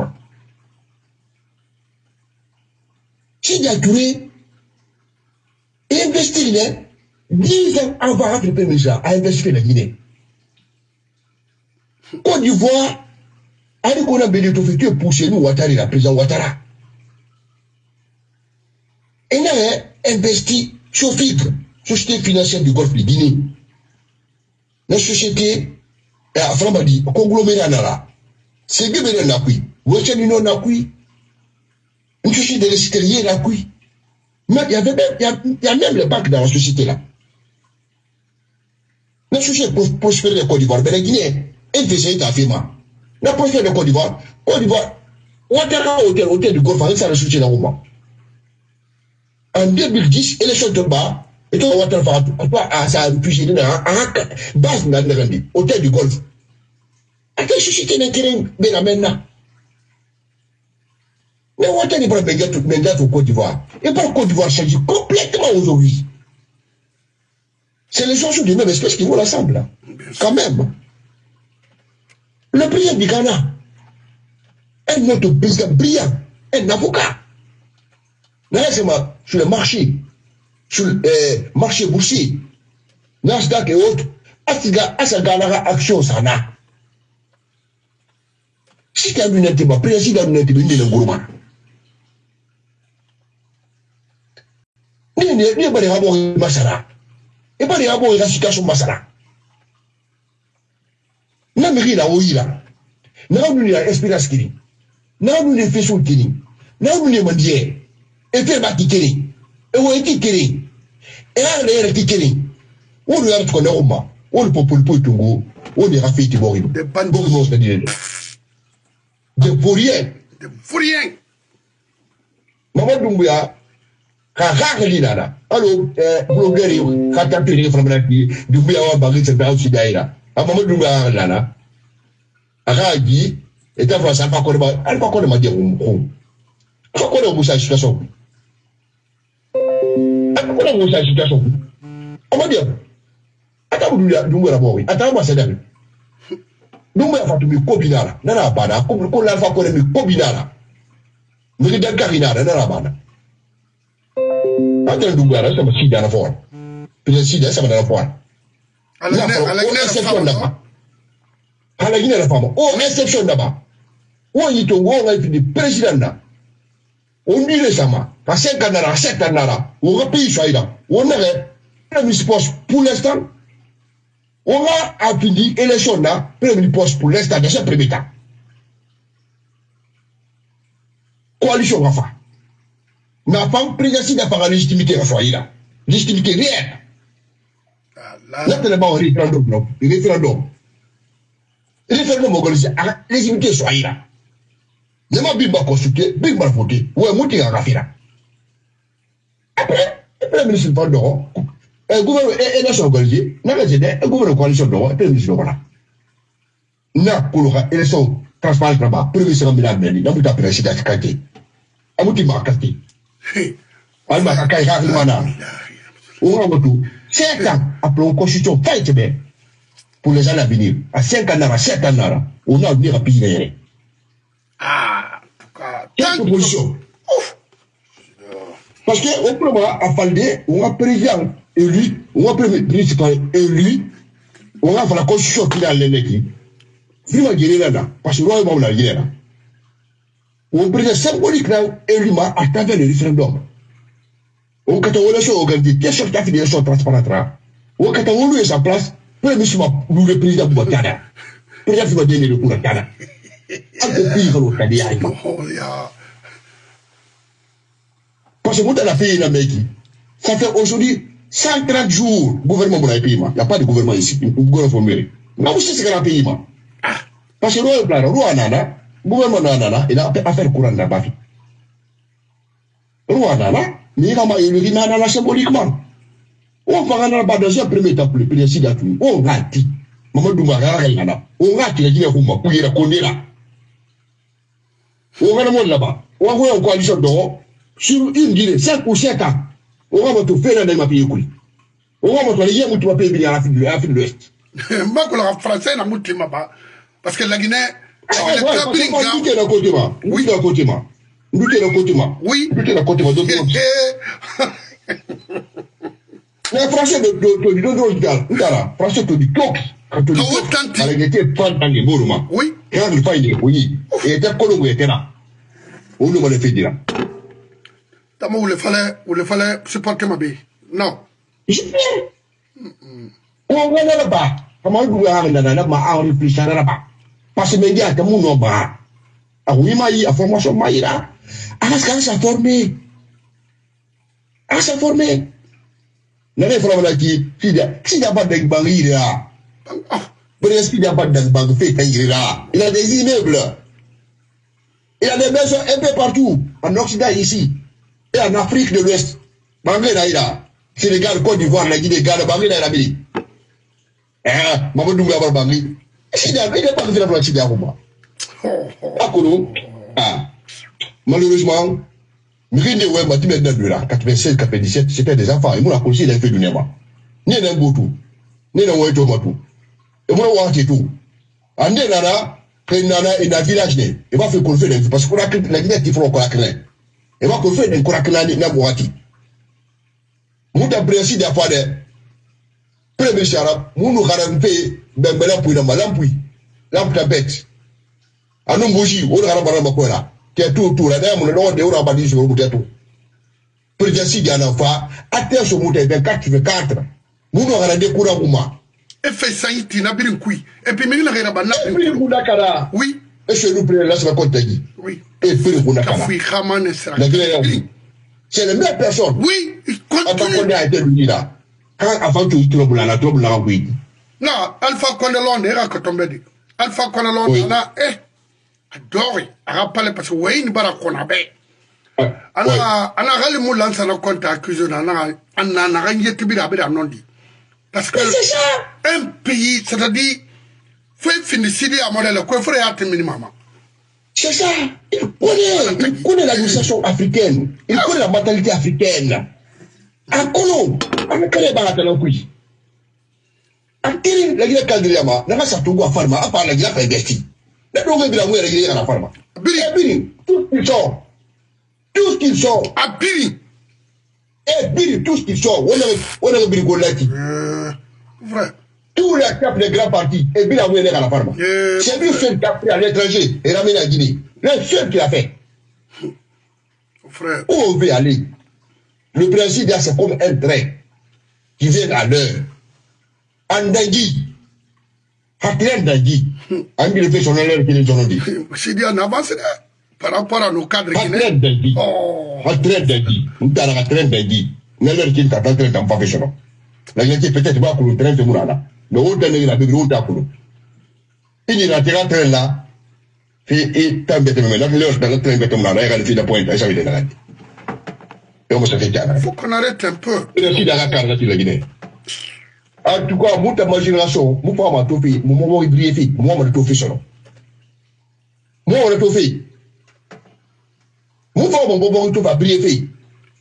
B: Sida Touré, investir, dix ans avant le Premier ministre, a investi dans la Guinée. Côte d'Ivoire, a dit qu'on a bénéficié du futur pour chez nous, Ouattara, la président Ouattara. Et il a investi sur F I G, Société financière du Golfe de Guinée. La société, à Frambadi, conglomérat Nara, c'est bien bien l'appui. Western Union l'appui. Une société de l'extérieur l'appui. Mais il y avait même, il y a même les banques dans la société là. La société prospère de Côte d'Ivoire, mais la Guinée, elle faisait un film. La prospère de Côte d'Ivoire, Côte d'Ivoire, Ouattara hôtel, hôtel du Golfe, avec ça, la société dans le moment. En deux mille dix, élection de bas, et toi, Ouattara, toi, ça a pu gérer un base dans le hôtel du Golfe. À quelle société d'intérêt, mais la maintenant? Mais Ouattara, il prend médias au Côte d'Ivoire. Et pour Côte d'Ivoire, change complètement aujourd'hui. C'est les gens de même espèce qui vont l'ensemble. Quand même. Le président du Ghana, un notre président brillant, un avocat. Là, c'est sur le marché, sur le euh, marché boursier, Nasdaq et autres, à sa Ghana action, ça n'a. Si tu as une intérêt, le président a une intérêt, il est un gourmand. Il n'y a pas de rapport avec Massara. Et pas de rapport avec la situation Massara. Na miri la oila. Na nous la espérance kini. Na nous les faisons kini. Na nous les mandie. Et fait ba kini. Et wo eki kini. Et là le eki kini. On lui a tout connaît oma. On le popole pour tungo. On est rafiti bori.
A: Des bandes.
B: De vauriens.
A: De vauriens.
B: Maman Doumbouya. Kaka lina. Alors, blogueur yi kata pili from qui Doumbouya wa bagi c'est pas aussi d'ailleurs. Maman Doumbouya lana. Akaji et à ça pas connaît pas, elle pas connaît ma dire on. Pas connaît Moussa situation. Elle connaît Moussa situation. On va dire. Ata Doumbouya Doumbouya bori. Ata ma c'est d'ailleurs. Doumbouya fa tumi kobinala. Nana bana ko ko la fa connaît mi kobinala. Mi dan karinala nana bana. Ata Doumbouya ça me si dans la forme. Peut-être si dans ça me dans la forme.
A: À la à la exception là-bas. À la
B: Guinée la femme. Oh, exception là-bas. Oh, il te voit, on a fait des présidents là. On dit les sama. À cinq ans, à sept ans, on a pays choisi. On a premier poste pour l'instant. On a fini l'élection là, premier poste pour l'instant, dans ce premier temps. Coalition Rafa. N'a pas présidence n'a pas la légitimité Rafa là. Légitimité réelle. Là, tellement un référendum, non. Le référendum. Le référendum organisé, la légitimité soit là. Ne m'a pas consulté, pas mal voté. Ouais, moi, tu as Rafa là. Après, le premier ministre parle d'or. Le gouvernement est là, organisé. N'a pas dit, le gouvernement de coalition d'or, le premier ministre d'or là. N'a pas eu élection transparente là-bas. Le premier ministre de la Ménie, n'a pas eu président de Kati. N'a pas eu Kati. N'a pas eu Kati. On a tout. cinq ans après une constitution faite pour les années à venir. À cinq ans, à sept ans, on a venir à payer.
A: Ah, en tout cas.
B: Quelle proposition? Parce qu'au premier à Faldé, on a président élu, on a premier ministre élu, on a fait la constitution qui est à l'ennemi. Vraiment, il y a là, parce que le roi est là. On président symbolique là, élu à travers le référendum. On a une organisée, quelle sorte d'affiliation transparente là? On a eu sa place, premier ministre nous le président de Boutana. Le président va donner le coup de Tana. Un peu pire que l'autre année. Parce que vous avez payé l'Amérique. Ça fait aujourd'hui cent trente jours, le gouvernement de pays. Il n'y a pas de gouvernement ici, le gouvernement formé. Mais vous savez ce qu'il pays. Parce que le plan, le roi Nana, le gouvernement Nana, il a affaire courante là-bas. Le roi Nana, mais il a élu Nana symboliquement. On va dans un premier temps pour le président. On a dit, Mamadou Mara, on a dit, il y a un peu de condé là. On va le monde là-bas. On va une coalition d'or sur une durée, cinq ou sept ans. On va tout faire dans ma pays. On va mettre les gens qui vont payer à l'Afrique de l'Ouest.
A: Je ne sais pas français, parce que la Guinée.
B: Oui, oui, la côté là. Oui, la côté là. Nous sommes la côté là.
A: Oui,
B: nous sommes la côté là. Les Français de l'hôpital, Français de l'hôpital, quand tu dis, elle était pas dans les mouvements.
A: Oui.
B: Quand il fallait, oui. Et était colombo était là. On nous l'a fait dire.
A: T'as moi, il fallait, il fallait supporter ma bille. Non.
B: On va là-bas. Comment vous avez là-bas, on réfléchit là-bas. Parce que mes gars, t'as mon nom bas. Ah oui, maï, à formation maï là. Ah, ça s'est formé. Ah, ça s'est formé. Nane fara qui fida si n'a pas d'bangi là. Presque il n'y a pas d'bangi fait là. Il a des immeubles. Il a des maisons un peu partout en Occident ici et en Afrique de l'Ouest. Bangi là il a Sénégal, Côte d'Ivoire, la Guinée, Ghana, bangi là l'Amérique. Eh, Mamadou Mouya bangi. Si il n'a pas fait la place de Aroma. Akolo. Ah. Malheureusement. Mérine ouais, bah, tu mets dans le là, quatre-vingt-seize, quatre-vingt-dix-sept, c'était des enfants. Et moi, la police, il a fait du néma. Ni d'un goût tout. Ni d'un ouais, tout, tout. Et moi, on a tout. En deux, nana, et nana, et dans le village, il va faire qu'on fait d'un parce qu'on a la Guinée qui font qu'on a créé. Il va qu'on fait d'un qu'on a créé, n'a pas dit. Nous, t'as précis d'un fois de. Premier charab, nous nous garantis, ben, ben, l'ampoule, l'ampoule, l'ampoule, la bête. À nous, bougie, on a un quoi là. Tout, tout, la dame, le nom de Urabadi sur le bouteau. Président Sigana fa, attention, mouté, vingt-quatre sur vingt-quatre. Nous n'aurons pas de courant ou moi.
A: Et fait ça, il n'a pas de couille. Et puis, mais il n'a rien à battre.
B: Et puis, vous n'avez
A: oui.
B: Et chez nous, là, c'est la côte d'Agui.
A: Oui.
B: Et puis, vous n'avez pas. C'est la même personne.
A: Oui, il continue.
B: Avant qu'on ait été lui là. Quand avant que tu trouves la trouble, là, oui.
A: Non, Alpha Condalon, il y a que tombé. Alpha Condalon, il y a, eh. Adore, rappelle parce que oui, il bara qu'on a bé. Ana, ana gali mou lança na compte accusé na na ana na gagné tibira bé non dit. Parce que un pays, c'est-à-dire, fait finir si à modèle quoi ferait à minimum.
B: C'est ça. Il connaît, il connaît l'administration africaine, il connaît la mentalité africaine. En Colo, on connaît pas la télé. En Kiri, la Guinée Caldriama, n'a pas sa togo à Farma, à part la Guinée Fagesti. La Guinée Caldriama, la Guinée Farma. Biri, tout ce qu'ils sont. Tout ce qu'ils sont.
A: À Biri.
B: Eh, Biri, tout ce qu'ils sont. On a le Birigolati.
A: Vrai.
B: Tous les caps des grands partis, et Biri a oué à la Farma. C'est lui seul qui a pris à l'étranger et ramené à Guinée. Le seul qui l'a fait.
A: Frère.
B: Où on veut aller? Le principe, c'est comme un train qui vient à l'heure. Andagi. Hatren Dagi. Angi le fait son l'heure qui les ont dit.
A: C'est dit en avance par rapport à nos cadres guinéens.
B: Hatren Dagi.
A: Oh.
B: Hatren Dagi. Nous t'as la train Dagi. L'heure qui est en train de professionnel. La gente peut-être pas pour le train de Mourana. Le haut d'un la bébé haut d'Akulu. Il y a un train là. Et tant bête même là, l'heure dans le train de Mourana, il y a le fil de pointe, ça veut dire la et on se fait carrément.
A: Il faut qu'on arrête un peu.
B: Merci dans la carte de la Guinée. En tout cas, moi, ma génération, moi, pas ma touffe, moi, moi, il brille, fille, moi, ma touffe, solo. Moi, on a touffe. Moi, pas mon bon, tout va briller, fille.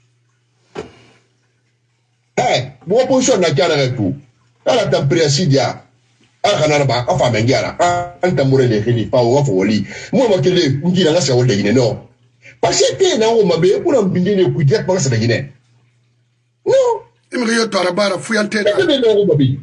B: Eh, moi, position, la carrière avec vous. À la température, il y a. À la canarba, enfin, ben, yara. À tambouré, les rélis, pas au wafoli. Moi, ma télé, on dit la nation de Guinée, non. Parce que t'es là, on m'a bien, pour en binder les coups d'être, pour la Guinée. Non.
A: Il me dit, tu as la fouille en tête.
B: Oui,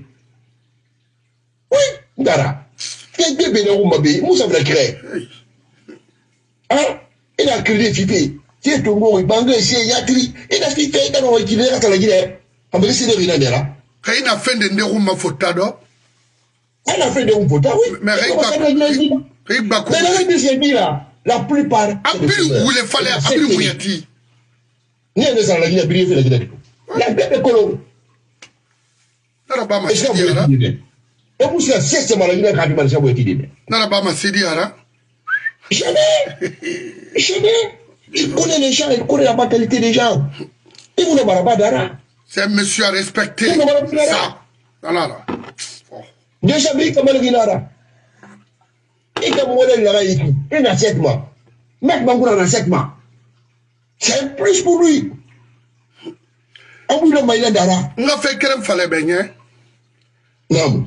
B: Dara. Qu'est-ce que tu as dit? Moussa va créer. Hein? Il a créé Fifi. C'est ton gros, il bangait, c'est Yatri. Il a fait fait dans le Guinée, à la Guinée. On va essayer de regarder là.
A: Quand il a fait des déroulements photos,
B: elle a fait des photos, oui.
A: Mais
B: il va là. La plupart.
A: Après, où il fallait, après, où il y a dit.
B: Ni un des la Guinée, briller, fait la Guinée. La bête colon.
A: Narabama
B: Sidi Ara. Et vous savez, c'est ma Guinée quand tu m'as dit.
A: Narabama Sidi Ara.
B: Jamais. Jamais. Il connaît les gens, il connaît la mentalité des gens. Il vous ne parle pas d'Ara.
A: C'est un monsieur à respecter. Ça. Voilà.
B: Déjà, il comme le Guinara. Il a mon modèle là, il a sept mois. Maintenant, on a sept mois. C'est un plus pour lui. On vous le maïla d'Ara.
A: On a fait qu'elle fallait baigner.
B: Non.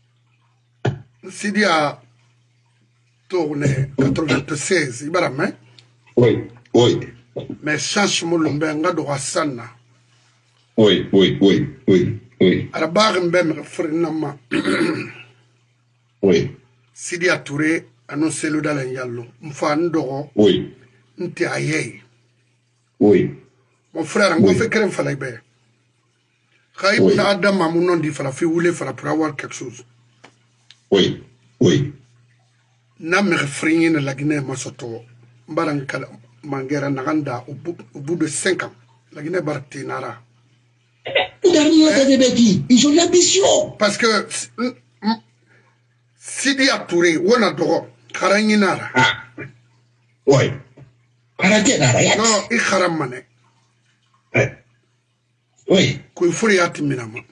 A: Sidi a tourné quatre-vingt-seize, il va la main.
B: Oui, oui.
A: Mais change mon lumbenga de Rassana.
B: Oui, oui, oui, oui, oui.
A: À la barre, m'bem frenama.
B: Oui.
A: Sidi a touré, annoncé le dans l'Yallo. M'fa ndoro.
B: Oui.
A: N'te aïe.
B: Oui.
A: Mon frère, on a fait qu'elle fallait baigner. Khaïb na Adam a mon nom dit fala fi voulait fala pour avoir quelque chose.
B: Oui, oui.
A: Na me refrain la Guinée masoto. Mbarankala mangera naganda au bout au bout de cinq ans. La Guinée bartinara.
B: Ils ont l'ambition.
A: Parce que Sidi a touré, on a droit. Karanginara.
B: Ah. Oui. Karanginara.
A: Non, il karamane.
B: Oui.
A: Qu'il faut y aller minama.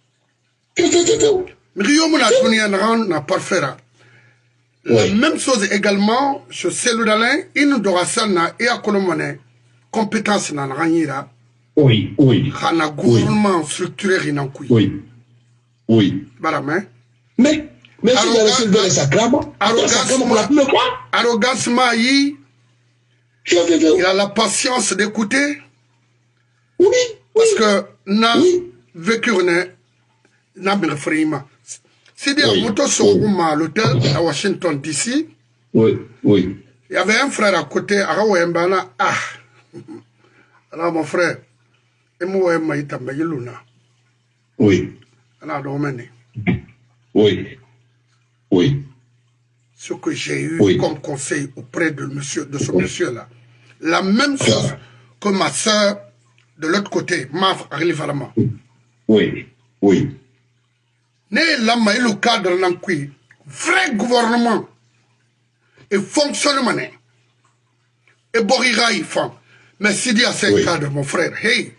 A: Mais Guillaume n'a donné un rang, n'a pas fait. La même chose également, chez Celludalin, il nous doit ça, et à Colomone, compétence n'a rien.
B: Oui, oui.
A: Il y a un gouvernement structuré in Ankoui.
B: Oui. Oui.
A: Baramé.
B: Mais, mais si il y a le sacrament,
A: arrogance maï, il a la patience d'écouter.
B: Oui.
A: Parce que n'a vécu n'a pas frima. C'est des motos sur l'hôtel à Washington D C.
B: Oui, oui.
A: Il y avait un frère à côté, à Rawembana. Ah, alors mon frère, et moi, je suis un Luna.
B: Oui.
A: Alors, domaine.
B: Oui. Oui.
A: Ce que j'ai eu oui. comme conseil auprès de, monsieur, de ce oui. monsieur-là. La même chose que ma soeur de l'autre côté, Maf Arrivalama.
B: Oui. Oui.
A: Né l'ama et le cadre l'enquête, vrai gouvernement et fonctionnement. Et Borira y font. Mais si dit à ce oui. cadre, mon frère, hey,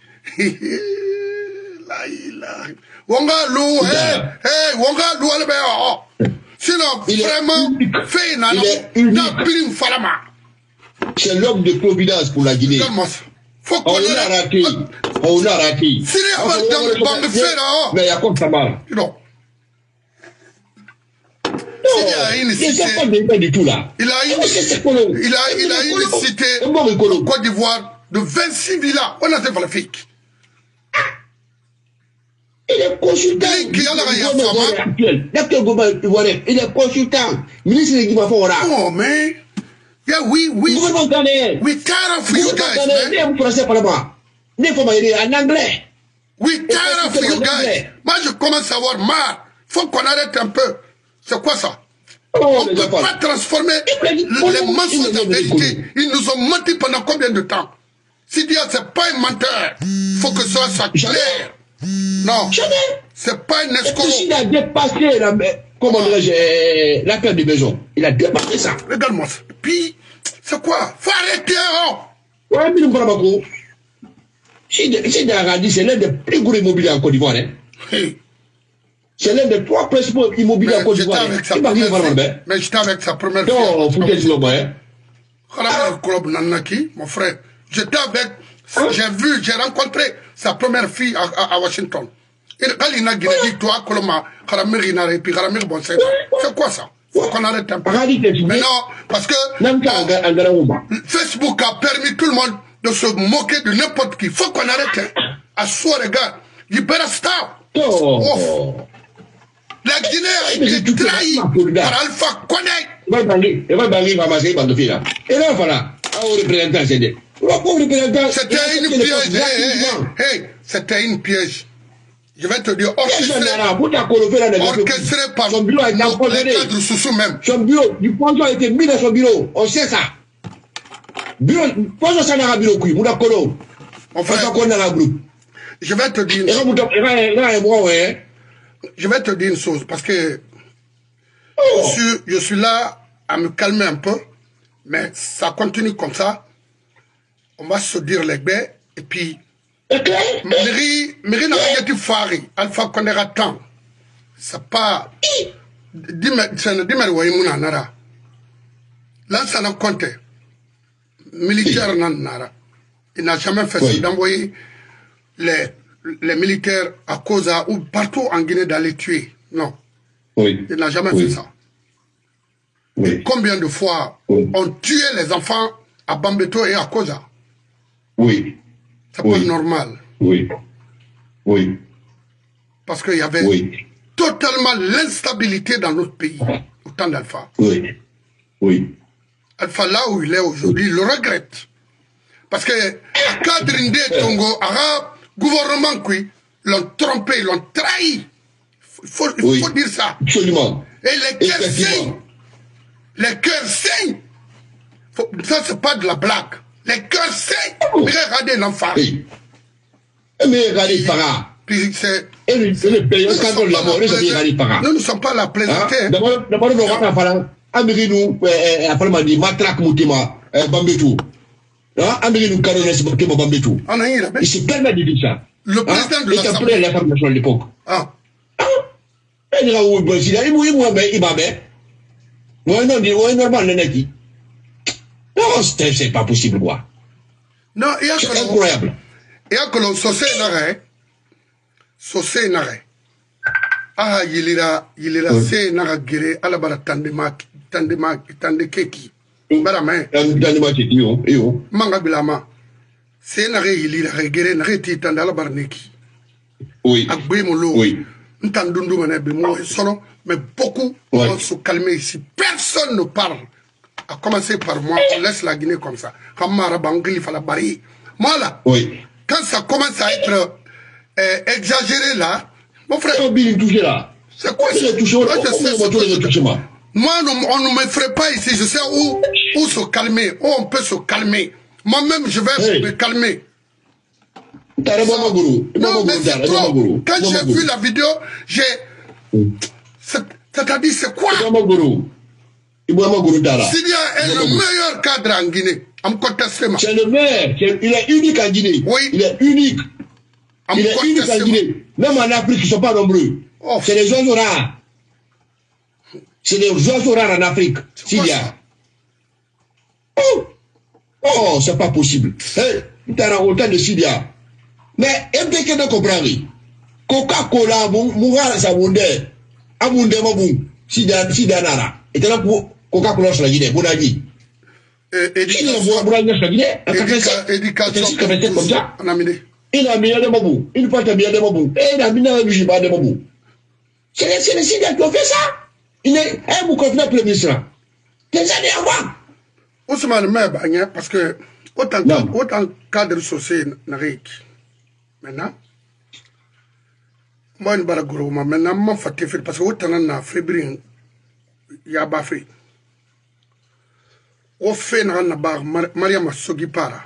A: là, il arrive. Wanga lou, hey, hey, wanga lou, allez, ben, sinon, il vraiment, fait, n'a n'a plus une falama.
B: C'est l'homme de providence pour la Guinée.
A: Faut
B: qu'on a raté. On a raté.
A: Si les gens dans le banc de fer,
B: mais il y a comme ça mal.
A: Non.
B: Il a une cité. Il a
A: il a une, il a, il a une cité en Côte d'Ivoire de vingt-six villas. On a fait la fique.
B: Il est consultant. Il est consultant. Ministre de l'Équipement.
A: Oh, mais. Yeah, we, we, we tired of you guys, man.
B: En anglais.
A: We tired of you guys. Moi, je commence à avoir marre. Faut qu'on arrête un peu. C'est quoi ça? On ne peut pas transformer les mensonges en vérité. Ils nous ont menti pendant combien de temps? Sidia, c'est pas un menteur. Il faut que ça soit clair. Non. C'est pas un escroc.
B: Il a dépassé la, comment dirais-je, la perte de maison. Il a dépassé ça.
A: Regarde-moi. Puis, c'est quoi? Faut arrêter, oh!
B: Ouais, mais nous ne parlons pas. Si Daradi, c'est l'un des plus gros immobiliers en Côte d'Ivoire. Hey. C'est l'un des trois principaux immobiliers en Côte d'Ivoire.
A: Mais j'étais avec sa première fille.
B: Non, vous êtes là, hein?
A: Mon frère. J'étais avec, hein? J'ai vu, j'ai rencontré sa première fille à, à, à Washington. Et quand il a dit, toi, Coloma, c'est quoi ça? Faut qu'on arrête un peu. Mais non, parce que euh, Facebook a permis tout le monde de se moquer de n'importe qui. Faut qu'on arrête. Hein. À soi, regarde. You better stop.
B: Oh. Oh.
A: La Guinée a été trahie par Alpha Condé.
B: Et là, voilà.
A: C'était une piège. Hey, hey, hey. C'était une piège. Je vais te dire, orchestré, orchestré par son bureau les cadres sous même.
B: Son bureau, du poison a été mis dans son bureau. On sait ça. Bureau, poison ça n'a bureau qui, mouda kolo.
A: On fait je vais te dire. Je vais te dire une chose parce que oh. je, suis, je suis là à me calmer un peu, mais ça continue comme ça. On va se dire les baies et puis. Miri, Miri n'a pas été faré. Alpha Condé attend. C'est pas. Dis-moi, dis-moi, dis-moi, nara. Là, ça n'a compté. Militaire nara. Il n'a jamais fait ça d'envoyer les, les militaires à cause à, ou partout en Guinée d'aller tuer. Non.
B: Oui.
A: Il n'a jamais
B: oui.
A: fait ça.
B: Oui.
A: Et combien de fois oui. on tuait les enfants à Bambeto et à Koza?
B: Oui.
A: C'est oui. pas normal.
B: Oui. Oui.
A: Parce qu'il y avait oui. totalement l'instabilité dans notre pays, au temps d'Alpha.
B: Oui. Oui.
A: Alpha, là où il est aujourd'hui, il le regrette. Parce que, à cadre Indé Tongo, arabe, gouvernement, qui l'ont trompé, ils l'ont trahi. Il faut, il
B: oui.
A: faut dire ça.
B: Absolument.
A: Et les cœurs saignent. Les cœurs saignent. Faut, ça, c'est pas de la blague. Les cœurs saignent. Oh. Regardez l'enfant.
B: Oui. Mais regardez le para.
A: Puis c'est.
B: Et le pays, quand on l'a mort, regardez le para.
A: Nous ne sommes pas là plaisanter.
B: D'abord, d'abord, nous avons parlé. Amérinou, après, on dit Matrak Moutima, Bambetou. Amérinou, Carones, Moutima, Bambetou. Il se permet de dire ça.
A: Le président de
B: l'Assemblée. Il a pris l'information à l'époque. Ah. Il dit, où est-ce qu'il y a? Il m'a dit, il m'a dit. Moi, non, il est normal, le nez. Non, c'est pas possible, quoi.
A: Non, il y a
B: c'est incroyable.
A: Il y a que l'on sauce n'arrête. Sauce n'arrête. Ah, il ira, il ira, c'est n'arrête guérir à la barre tandema, tandema, tandekeki. Barame.
B: Tandema keki, yo.
A: Manga bilama. C'est n'arrête, il ira guérir, n'arrête, il tanda la barre neki.
B: Oui.
A: Agbe molo.
B: Oui.
A: N'tandundu mané, moi, solo, mais beaucoup vont se calmer ici. Personne ne parle. À commencer par moi, on laisse la Guinée comme ça. Moi là,
B: oui.
A: Quand ça commence à être euh, exagéré là, mon frère, c'est quoi ça? Moi, on ne me ferait pas ici, je sais où, où se calmer, où on peut se calmer. Moi-même, je vais hey. me calmer. Ça, non, mais c'est trop. Quand j'ai vu la vidéo, j'ai... C'est-à-dire, c'est quoi? S'il y a le meilleur cadre en Guinée,
B: c'est le meilleur, il est unique en Guinée.
A: Oui.
B: Il est unique. Il est unique en Guinée. Même en Afrique, ils ne sont pas nombreux. Oh. C'est des oiseaux rares. C'est des oiseaux rares en Afrique. S'il y a. Oh, oh c'est pas possible. Tu as autant de Syria. Mais, et bien que tu comprends, Coca-Cola, Moura, ça vous dit, Amoundé Mabou, Syria Nara. Et tu as pour Coca-Cola sur la Guinée, vous l'avez dit.
A: Éducation comme ça.
B: Il a mis de Mabou. Il faut te bien de Mabou. Et il a mis de Jiba de Mabou. C'est les Syriens qui ont fait ça. Il est un bouc de le ministre. Des années avant.
A: Ousmane Meba, parce que autant, autant cadre social n'arrive. Maintenant, moi, je vais maintenant, je vais faire parce que autant on a février, il y a pas fait. Au fait, on a pas Mariama Sogipara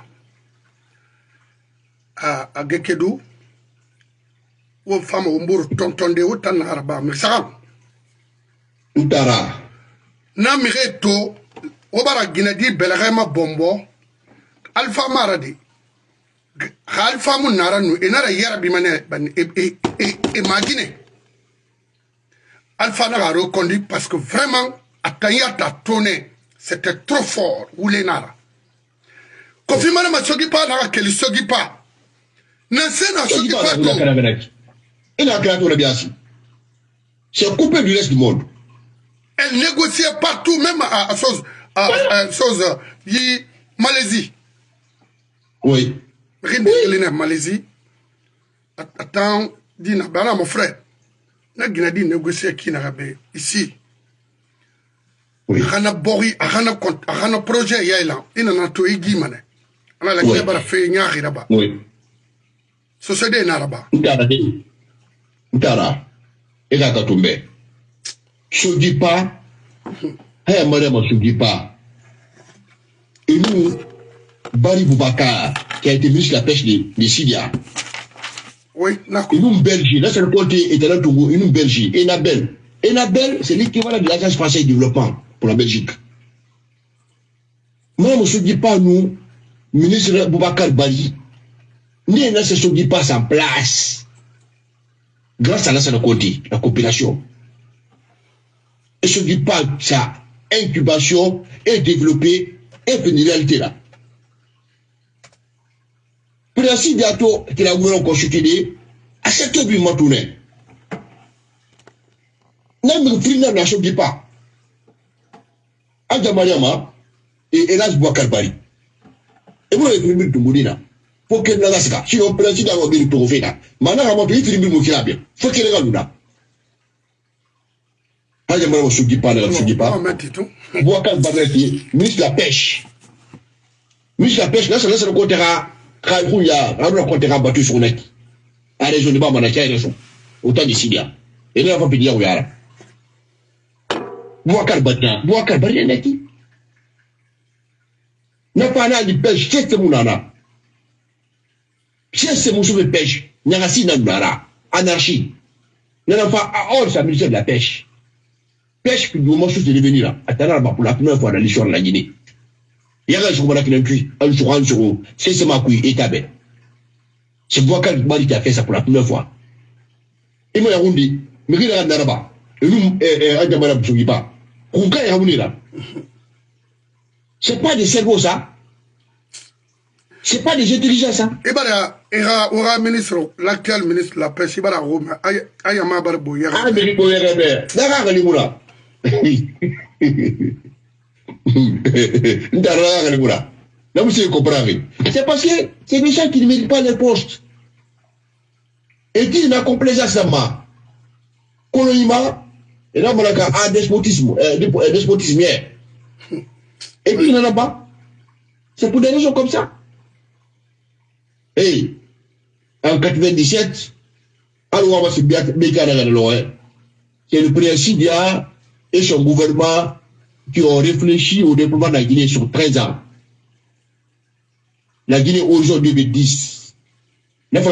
A: à à Gekedou, ou femme au mbour tonton de autant on a pas mais ça.
B: Utara.
A: Na mireto, au bara Guinadi Belrema Bombo, Alpha Maradi. Alpha Munaranu, et n'a rien bimane, imagine. Alpha n'a reconduit parce que vraiment, Ataya t'a tourné, c'était trop fort, ou les nara. Kofi Mane ma sogi pas, n'a qu'elle sogi pas. Nansen n'a sogi pas.
B: Il a créé tout le bien. C'est coupé du reste du monde.
A: Elle négociait partout, même à chose, à chose, y Malaisie.
B: Oui.
A: Rien de Malaisie. Attends, dis na bana mon frère. Na Guinadi négocier qui n'a pas ici.
B: Oui.
A: Rana bori, rana compte, rana projet yaïla. Il en a tout igi mané. On a la guerre bara fait nyari là-bas.
B: Oui.
A: Société n'araba.
B: Ntara de. Ntara. Et là tombe. Sogipa. Hey madame Sogipa. Et nous, Bari Boubacar, qui a été ministre de la pêche de, de Syria.
A: Oui, d'accord.
B: Et nous, Belgique, là c'est le côté étalon Togo, et nous, Belgique. Et Nabel. Et Nabel, c'est l'équivalent de l'Agence française de développement pour la Belgique. Moi, je ne me dis pas, nous, ministre Boubacar Bari, nous ne se dit pas en place. Grâce à là, c'est le côté, la coopération. Et je ne dis pas sa incubation est développée et une réalité là. Pour ainsi bientôt que la gouvernement constitué, à cette but m'a tourné. Même le film ne se pas. Adja Mariama et Elas Bouakar Bari. Et vous avez filmé tout le monde. Pour que nous l'asca. Si on peut ainsi d'avoir bien tout fait là. Maintenant, on va filmer le mot bien. Faut qu'il regarde là. Adja Mariama se dit pas, ne se dit pas. Bouakar Bari, ministre de la pêche. Ministre de la pêche, là, c'est le côté rare. Quand il y a un contrat battu sur net, à la région de Bamanakia et raison, autant de Syria. Et là, on va pédir où il y a. Bouakar Batia, Bouakar Batia n'est qui? N'a pas là de pêche, c'est ce mounana. C'est ce moussou de pêche, n'a pas si n'a anarchie. N'a pas à hors sa ministère de la pêche. Pêche, puis du moment où c'est devenu là, à Tanarba pour la première fois dans l'histoire de la Guinée. Il y a un jour qui a cuit, un jour, un jour, c'est ce ma couille, et tabé. C'est Bouakar Bari qui a fait ça pour la première fois. Et moi, il dit, mais il y a un araba. Et nous, un jamara ne se pas. Kouka est revenu là. C'est pas des cerveaux, ça. C'est pas des intelligences, ça.
A: Et bien, il y a un ministre, l'actuel ministre de la pêche, il y a un barbeau. Il y a un
B: barbeau. Il y a un barbeau. C'est parce que c'est des gens qui ne méritent pas les postes. Et qui n'a complaisance à ma coloniment, et là, on a un despotisme, un despotisme. Et puis, il n'en a pas. C'est pour des raisons comme ça. Et en quatre-vingt-dix-sept, alors, c'est bien, c'est le président et son gouvernement qui ont réfléchi au développement de la Guinée sur treize ans. La Guinée aujourd'hui deux mille dix. Horizon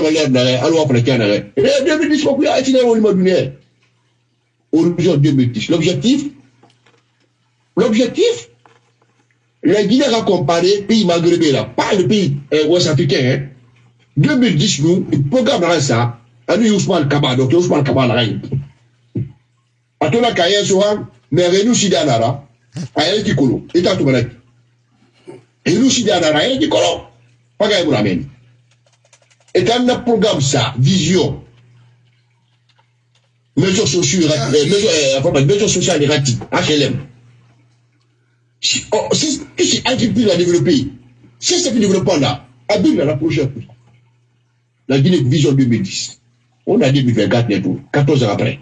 B: deux mille dix. L'objectif, l'objectif, la Guinée a comparé pays maghrébin là, pas le pays euh, ouest-africain. Hein. deux mille dix, nous, le programme là, ça, à nous, Ousmane Kaba, donc Ousmane Kaba là. À ton accueil, souvent, mais nous, Sidanara. Aïe qui colo, et t'as tout malade. Et nous, si bien à aïe qui colo, pas qu'à vous l'amène. Et quand on a programme ça, vision, mesures sociales, mesures sociales erratiques, H L M. C'est agriculture à développer. C'est ce développement là, habile à la prochaine. La Guinée Vision deux mille dix. On a deux mille vingt-quatre bientôt, quatorze ans après.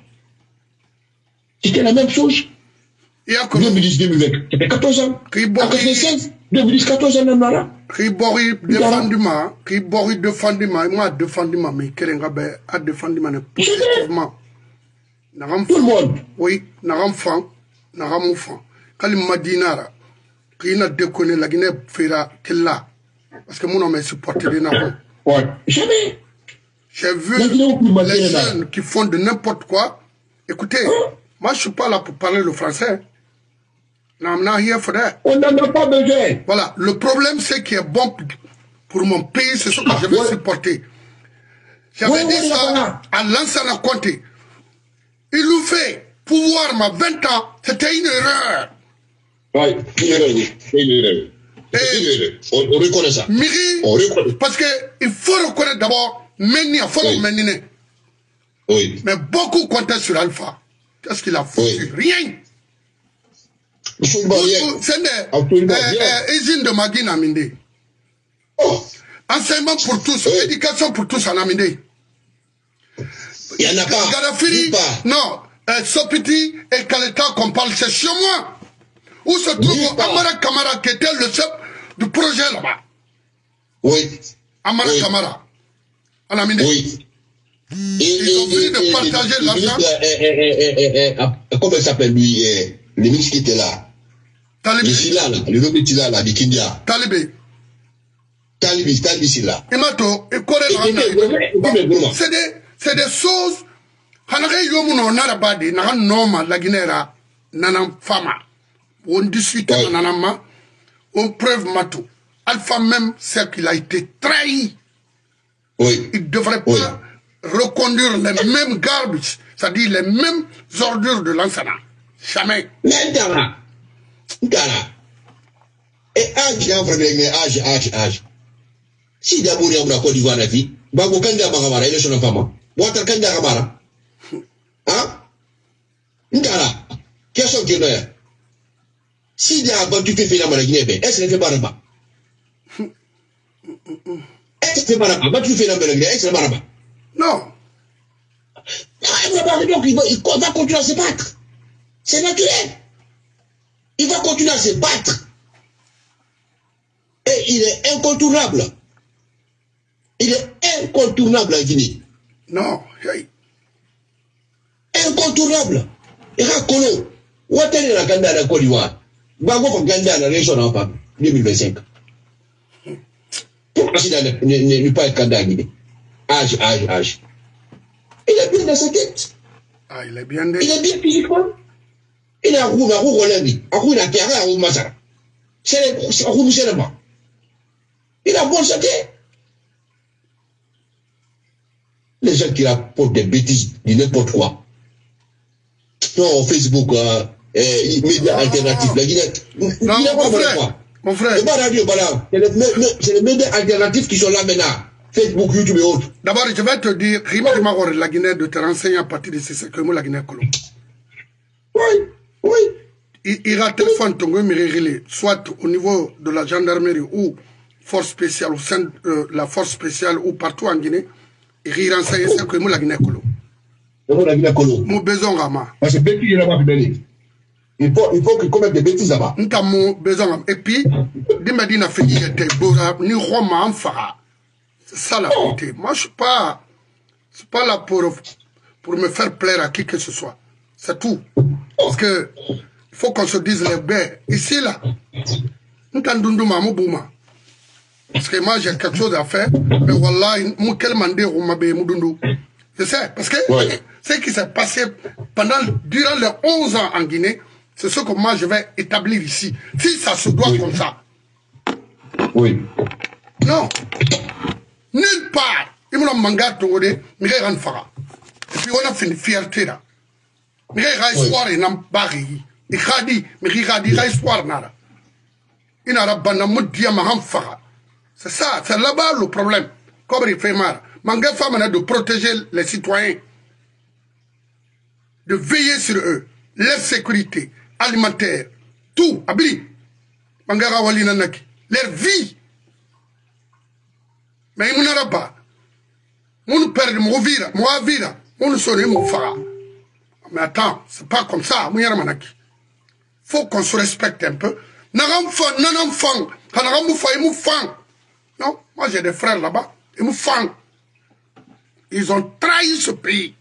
B: C'était la même chose. deux mille dix deux mille vingt, ça fait quatorze ans. En quatre-vingt-seize, deux mille quatorze, on en a là.
A: Qui bori défendu ma, qui bori défendu ma, moi défendu ma, mais Kerengabe a défendu ma positivement.
B: Tout le monde.
A: Oui, n'aram fan, n'aram fan. Quand il m'a dit nara, qui n'a déconné la Guinée fera qu'elle là. Parce que mon homme est supporté de n'aram.
B: Ouais, jamais.
A: J'ai vu les jeunes qui font de n'importe quoi. Écoutez, hein? Moi je suis pas là pour parler le français. I'm not here for that.
B: On n'en a pas besoin.
A: Voilà, le problème c'est qu'il est bon pour mon pays, c'est ce que je vais ouais. supporter. J'avais ouais, dit ouais, ça voilà. à Lansana Conté. Il nous fait pouvoir ma vingt ans, c'était une erreur.
B: Oui, une erreur, une erreur. Et on, on reconnaît ça.
A: Miri,
B: on reconnaît.
A: Parce qu'il faut reconnaître d'abord, Meni, il faut
B: oui.
A: le meniner.
B: Oui.
A: Mais beaucoup comptaient sur Alpha. Qu'est-ce qu'il a foutu? Oui. Rien. C'est des usines de Magui Naminde. Oh. Enseignement pour tous, oui. Éducation pour tous en Naminde.
B: Il n'y en a pas.
A: Gadafiri, non. Euh, Sopiti et Kaleta qu'on parle, c'est chez moi. Où se trouve Amara Kamara qui était le chef du projet là-bas.
B: Oui.
A: Amara oui. Kamara. En Naminde.
B: Oui.
A: Ils et, ont fini de partager
B: l'argent. Comment il s'appelle lui? Le ministre qui était là.
A: Talibé.
B: Le Silla là, le nom de Silla là, de Kindia.
A: Talibé.
B: Talibé, Talibé Silla.
A: Et maintenant, et Corée c'est des, c'est des choses. Hanare yomu no narabadi, nahan noma la Guinera, nanam fama. On discute nanama, on preuve matou. Alpha même, c'est qu'il a été trahi.
B: Oui.
A: Il devrait pas oui. reconduire les mêmes garbage, c'est-à-dire les mêmes ordures de l'Ansana. Jamais.
B: Mais Dara, Dara, et âge, âge, âge, âge. Si d'abord il y a une Côte d'Ivoire, la vie, Bago Kanda Bagamara, il est son femme. Water Kanda Gamara. Hein? Dara, qu'est-ce que tu veux? Si d'abord tu fais faire la Guinée, est-ce que tu fais pas là-bas? Est-ce que tu fais pas là-bas? Tu fais la Guinée, est-ce que tu fais pas là-bas?
A: Non.
B: Donc il va, il va continuer à se battre. C'est naturel. Il va continuer à se battre. Et il est incontournable. Il est incontournable, la Guinée.
A: Non. Hey.
B: Incontournable. Et Rakolo, où est-ce la Ganda à la Côte d'Ivoire? Bago pour Ganda à la région en deux mille vingt-cinq. Pourquoi s'il ne pas être Ganda à Guinée? Âge, âge, âge. Il est bien dans sa tête.
A: Ah, il est bien dans...
B: Il est bien physiquement. Il a un roux, un roux, un roux, un roux, un terrain, un roux, mazara. C'est un roux, c'est le bas. Il a bonne santé. Les gens qui rapportent des bêtises, de n'importe quoi. Non, Facebook, euh, euh, médias alternatifs, la Guinée.
A: Non, mon frère, mon frère.
B: C'est pas radio, voilà. C'est les médias alternatifs qui sont là maintenant. Facebook, YouTube et autres.
A: D'abord, je vais te dire, Rima Dimagor, la Guinée, de te renseigner à partir de ce que moi, la Guinée colombe.
B: Oui, oui.
A: Il, il a téléphone ton soit au niveau de la gendarmerie ou force spéciale, au sein de euh, la force spéciale ou partout en Guinée, il renseigne ce que moi, la Guinée colombe.
B: La Guinée colombe.
A: Mon besoin Rama.
B: Parce que bêtises là-bas, il faut, il faut qu'il commette des bêtises là-bas.
A: Nous avons besoin. Et puis, des Medina Fini était beau, ni Roma en fara. C'est ça la vérité. Moi, je suis pas, je suis pas là pour, pour me faire plaire à qui que ce soit. C'est tout. Parce que, il faut qu'on se dise les bêtes. Ici, là, nous t'endundou ma moubouma. Parce que moi, j'ai quelque chose à faire. Mais voilà, mou quel mandé roumabe moudundou. Je sais. Parce que, ouais. Ce qui s'est passé pendant, durant les onze ans en Guinée, c'est ce que moi, je vais établir ici. Si ça se doit oui. comme ça.
B: Oui.
A: Non. Nulle part. Il me l'a manga tongode, mais il y a un fara. Et puis on a fait une fierté là. Mais il y a un espoir et un bari. Il a dit, mais il a dit, il y a un espoir là. Il n'a pas de un fara. C'est ça, c'est là-bas le problème. Comme il fait mal. Manga femme de protéger les citoyens. De veiller sur eux. Leur sécurité alimentaire. Tout. Abili. Manga rawali nanaki. Leur vie. Mais il n'y en a pas. Mon père, mon vira, mon vira, mon sonne, mon fara. Mais attends, c'est pas comme ça. Il faut qu'on se respecte un peu. N'enfant, non enfant, Non, moi j'ai des frères là-bas. Ils me font. Ils ont trahi ce pays.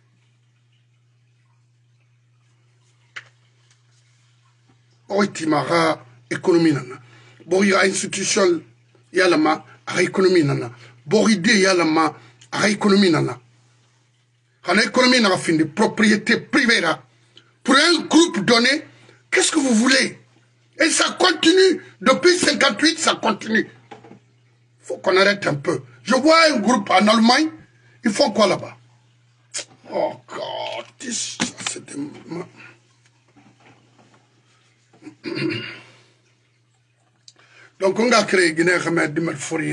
A: Oh, Timara, économie nana. Bon, il y a institution, il y a la main, à économie nana. Bon, idée, il y a la main, à économie nana. À l'économie nana, fin de propriété privée là. Pour un groupe donné, qu'est-ce que vous voulez? Et ça continue. Depuis cinquante-huit, ça continue. Il faut qu'on arrête un peu. Je vois un groupe en Allemagne, ils font quoi là-bas? Oh God, this, c'est des... Donc on a créé Guinée Remed Dimal Fori.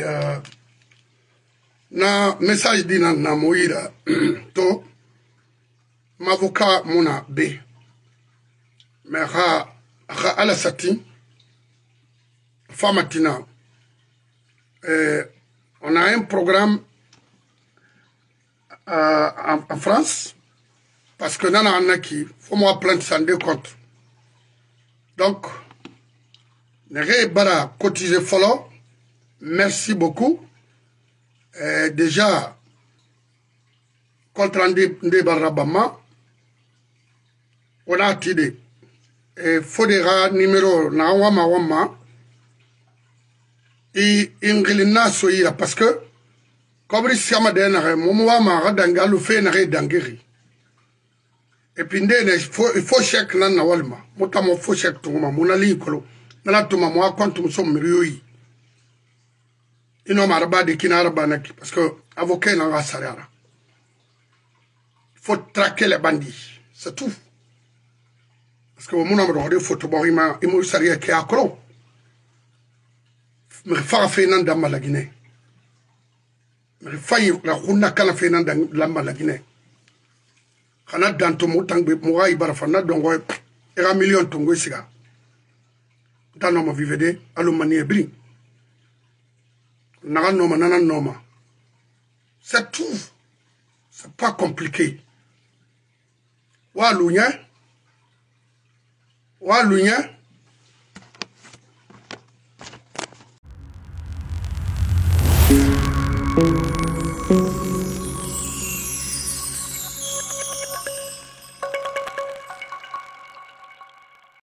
A: Na message dina na moira to m'avocat mona B. Mais ha ha ala sati famatina. Euh, on a un programme euh, en, en France parce que nana anaki faut moi plainte sans deux contre. Donc Nere bara cotiser follow. Merci beaucoup. Euh, déjà, contre Ndé Barabama, on a tiré. Et Fodera numéro na wama wama. Et Ingilina soira parce que, comme il s'y a madénare, mon wama radanga le fait nare dangiri. Et puis il faut chèque nan na walma. Mota mo faut chèque tout ma monali kolo. Nala tout ma moi quand nous sommes rioi. Ino maraba de kinaraba naki parce que avocat n'a salaire. Il faut traquer les bandits, c'est tout. Parce que mon nom de photo borima il m'a sariya qui a colo. Mais fa fait nan dans la Guinée. Mais fa la khuna kana fait nan dans la Guinée. Kana dans to motang be moa ibara fana dongo era million tongo siga. Dans no ma vivede alumani ebri. Naga noma nana noma. C'est tout. C'est pas compliqué. Wa lunya. Wa lunya. Thank you.